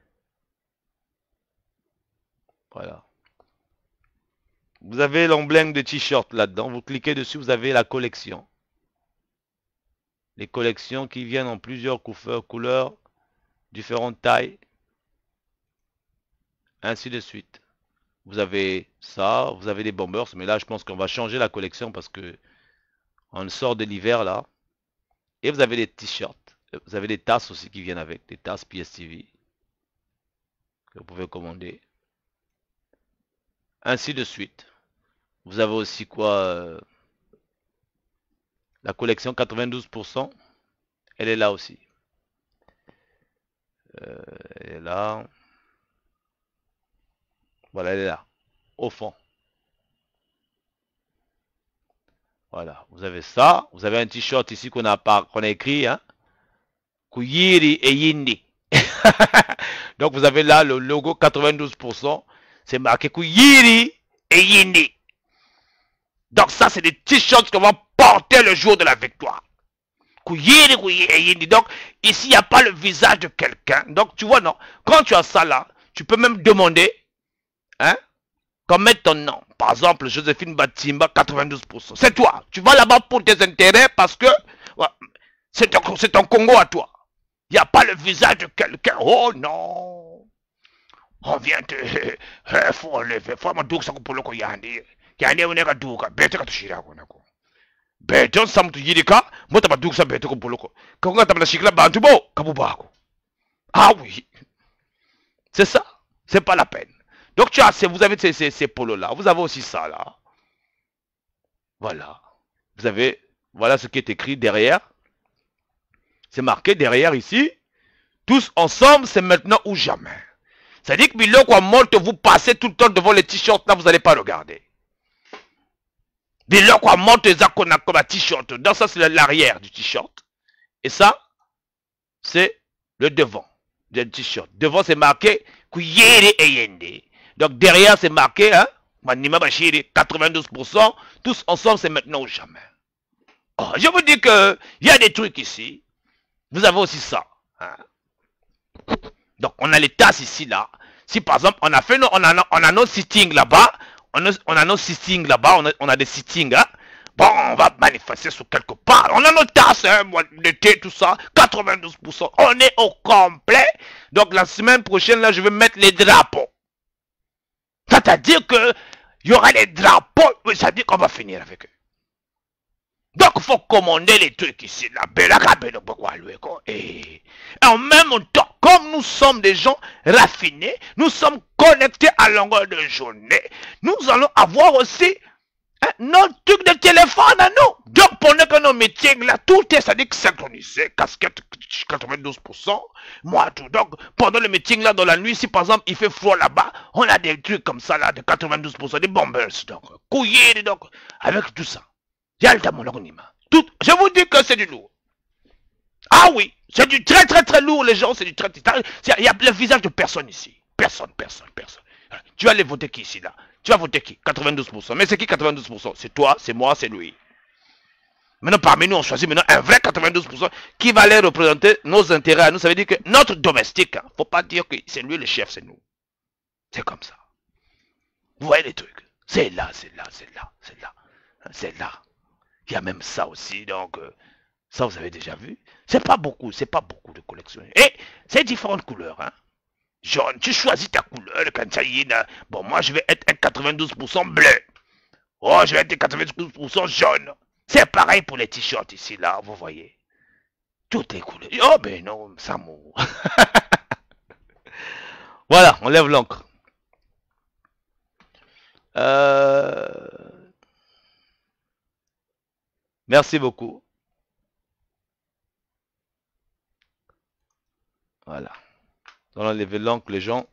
Voilà. Vous avez l'emblème de t-shirt là-dedans. Vous cliquez dessus, vous avez la collection. Les collections qui viennent en plusieurs couleurs, couleurs, différentes tailles. Ainsi de suite. Vous avez ça, vous avez des bombers. Mais là, je pense qu'on va changer la collection parce que on sort de l'hiver là. Et vous avez des t-shirts. Vous avez des tasses aussi qui viennent avec. Des tasses P S T V. Que vous pouvez commander. Ainsi de suite. Vous avez aussi quoi euh, la collection quatre-vingt-douze pour cent. Elle est là aussi. Euh, elle est là. Voilà, elle est là. Au fond. Voilà. Vous avez ça. Vous avez un t-shirt ici qu'on a, qu'on a écrit. Hein, Kuyiri et Yindi. Donc vous avez là le logo quatre-vingt-douze pour cent. C'est marqué Kuyiri et Yindi. Donc ça, c'est des t-shirts qu'on va porter le jour de la victoire. Kuyiri, Kuyiri et Yindi. Donc ici, il n'y a pas le visage de quelqu'un. Donc tu vois, non. Quand tu as ça là, tu peux même demander, hein, qu'on mette ton nom. Par exemple, Joséphine Batimba, quatre-vingt-douze pour cent. C'est toi. Tu vas là-bas pour tes intérêts parce que ouais, c'est ton, ton Congo à toi. Il n'y a pas le visage de quelqu'un. Oh non. On vient te... Il faut enlever. Il faut enlever. Ça pour le coup. Yandi. Yandi on est à douka. Bête que tu chira. Bête on s'en tu yirika. Moi t'as pas douka bête que pour le coup. Quand on a t'as chikla bantu bo. Kabubako. Ah oui. C'est ça. C'est pas la peine. Donc tu as, vous avez ces, ces, ces polos là. Vous avez aussi ça là. Voilà. Vous avez, voilà ce qui est écrit derrière. C'est marqué derrière ici. Tous ensemble, c'est maintenant ou jamais. C'est-à-dire que Biloko a monte, vous passez tout le temps devant les t-shirts là, vous n'allez pas regarder. Biloko a monte, comme un t-shirt. Donc ça, c'est l'arrière du t-shirt. Et ça, c'est le devant. d'un t-shirt. Devant, c'est marqué Kuyere Eyende. Donc derrière, c'est marqué, hein, Manima Bachiri, quatre-vingt-douze pour cent. Tous ensemble, c'est maintenant ou jamais. Oh, je vous dis que il y a des trucs ici. Vous avez aussi ça. Hein. Donc, on a les tasses ici, là. Si par exemple, on a fait nos, on a, on a nos sittings là-bas, on a, on a nos sittings là-bas, on a, on a des sittings, hein. Bon, on va manifester sur quelque part. On a nos tasses, hein, de thé, tout ça, quatre-vingt-douze pour cent. On est au complet. Donc, la semaine prochaine, là, je vais mettre les drapeaux. C'est-à-dire que il y aura les drapeaux. C'est-à-dire qu'on va finir avec eux. Donc, il faut commander les trucs ici, là. Et en même temps, comme nous sommes des gens raffinés, nous sommes connectés à longueur de journée, nous allons avoir aussi hein, notre truc de téléphone à nous. Donc, pendant que nos meetings, là, tout est, c'est-à-dire synchronisé, casquette quatre-vingt-douze pour cent, moi, tout. Donc, pendant le meeting, là, dans la nuit, si par exemple, il fait froid là-bas, on a des trucs comme ça, là, de quatre-vingt-douze pour cent, des bombers, donc, couillés, donc, avec tout ça. Tout, je vous dis que c'est du lourd. Ah oui, c'est du très très très lourd, les gens, c'est du très très... Il y a le visage de personne ici. Personne, personne, personne. Tu vas aller voter qui ici, là? Tu vas voter qui? quatre-vingt-douze pour cent. Mais c'est qui quatre-vingt-douze pour cent? C'est toi, c'est moi, c'est lui. Maintenant, parmi nous, on choisit maintenant un vrai quatre-vingt-douze pour cent qui va aller représenter nos intérêts à nous. Ça veut dire que notre domestique, hein, faut pas dire que c'est lui le chef, c'est nous. C'est comme ça. Vous voyez les trucs? C'est là, c'est là, c'est là, c'est là. C'est là. Il y a même ça aussi, donc euh, ça vous avez déjà vu. C'est pas beaucoup, c'est pas beaucoup de collectionner. Et c'est différentes couleurs, hein. Jaune, tu choisis ta couleur, le kanchaïna. Bon, moi je vais être un quatre-vingt-douze pour cent bleu. Oh, je vais être un quatre-vingt-douze pour cent jaune. C'est pareil pour les t-shirts ici, là, vous voyez. Toutes les couleurs. Oh, ben non, ça m'ouvre. Voilà, on lève l'encre. Euh... Merci beaucoup. Voilà. On a levé l'encre, les gens.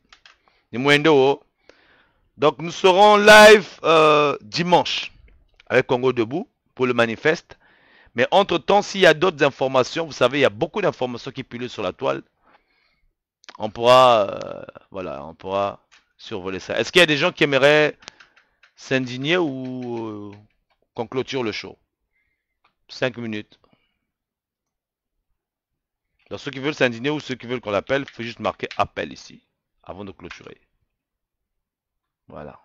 Donc, nous serons live euh, dimanche avec Congo Debout pour le manifeste. Mais entre-temps, s'il y a d'autres informations, vous savez, il y a beaucoup d'informations qui pullulent sur la toile. On pourra, euh, voilà, on pourra survoler ça. Est-ce qu'il y a des gens qui aimeraient s'indigner ou euh, qu'on clôture le show? cinq minutes. Donc ceux qui veulent s'indigner ou ceux qui veulent qu'on l'appelle, il faut juste marquer appel ici, avant de clôturer. Voilà.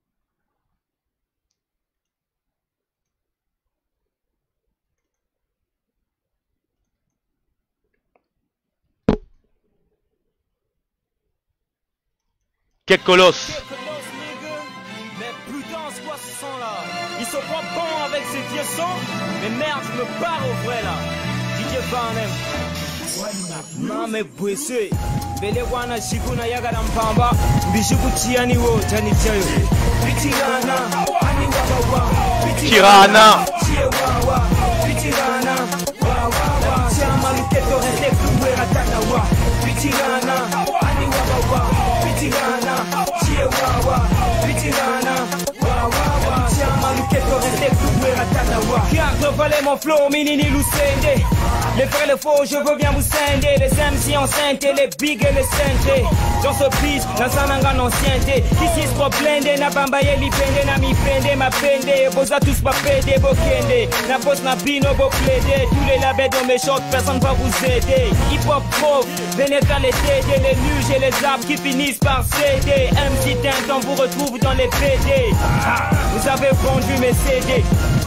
Quel colosse! Mais putain, c'est quoi ce son là? Il se croit bon avec ses vieux sons, mais merde, je me barre au vrai là. D J Farnem. Mame bwese. Bele wana shikuna yagara mpamba. Mbishuku chiani wo, chani chayo. Bichirana, ani wawawa. Bichirana. Chihuahua. Bichirana, wawawa. Chama luketo rete kuwe ratana wa. Bichirana, ani wawawa. Bichirana, Chihuahua. Bichirana, wawawa. Chama luketo rete kuwe ratana wa. Car valet mon flow, minini lucende. Les vrais, les faux, je veux bien vous scinder. Les M C enceintes, les big et les cinté. Dans ce pitch, dans un angan ancienneté. Ici, c'est pas blindé, na bambaye, li pende, na mi pende, ma pende. Boza tous pas pédé, bo kende. Na poste, na bino, bo plaidé. Tous les labels dans mes shorts, personne va vous aider. Hip hop pro, venez faire les D D. Les nuges et les arbres qui finissent par céder. M C Tintin, on vous retrouve dans les B D. Vous avez vendu mes C D.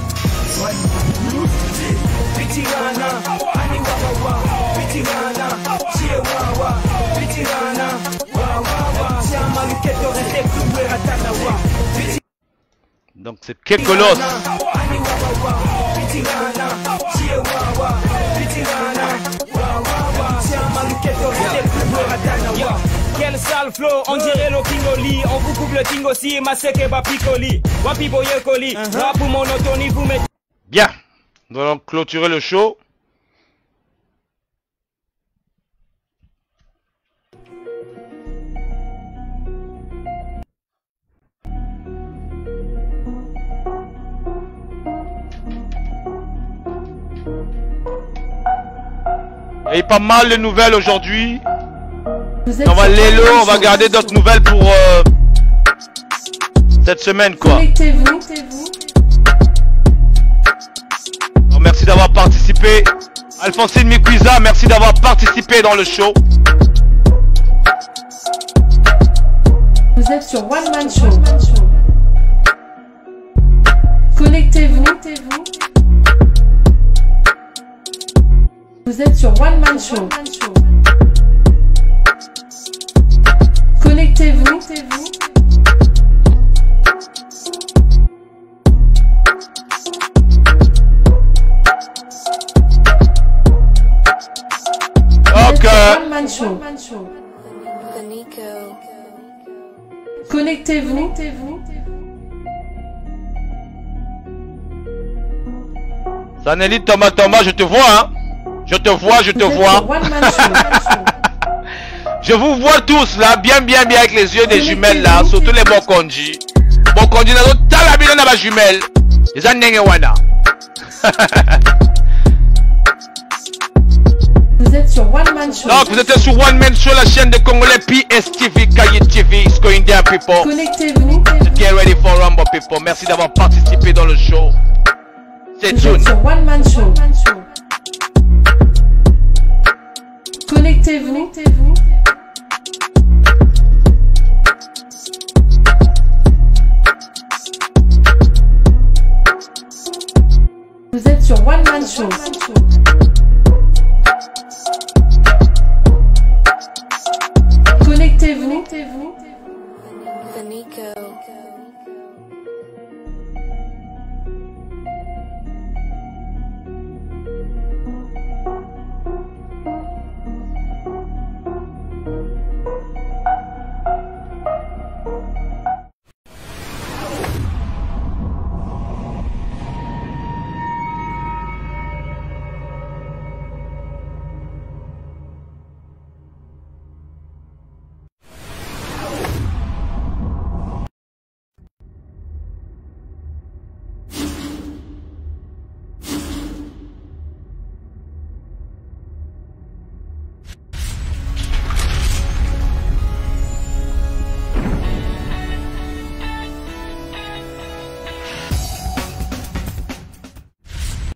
Bichirana, ani wawawa. Bichirana, Chihuahua. Bichirana, wawawa. Chama luketo rete kuwe ratana wa. Donc c'est quel colosse! Ani wawawa. Bichirana, Chihuahua. Bichirana, wawawa. Chama luketo rete kuwe ratana wa. Quel sale flow, on dirait le Kingoli. On vous coupe le Kingo si, ma seke ba picoli. Wapi boye coli. Rap pour monotonie, vous mettez. Bien, nous allons clôturer le show. Il y a pas mal de nouvelles aujourd'hui. On va Lélo, on va garder d'autres nouvelles pour euh, cette semaine quoi. Connectez-vous. Donc, merci d'avoir participé. Alphonsine Mikwiza, merci d'avoir participé dans le show. Vous êtes sur One Man Show. Connectez-vous. Vous êtes sur One Man Show. Connectez-vous. Donc, euh, One Man Show. Connectez-vous. Sanelli Thomas Thomas, je te vois, hein. Je te vois, je te Vous êtes vois. sur One Man Show. Je vous vois tous là, bien, bien, bien avec les yeux des jumelles là, surtout les Bokonji. Bokonji, n'a pas talabine dans ma jumelle. Les Anengewana. Vous êtes sur One Man Show. Donc, vous êtes sur One Man Show, la chaîne de Congolais P S T V, Kaye T V, It's going down people. Connectez-vous. Get ready for Rumble people. Merci d'avoir participé dans le show. C'est Vous êtes tout. sur One Man Show. Connectez-vous. Vous êtes sur One Man Show. Connectez-vous.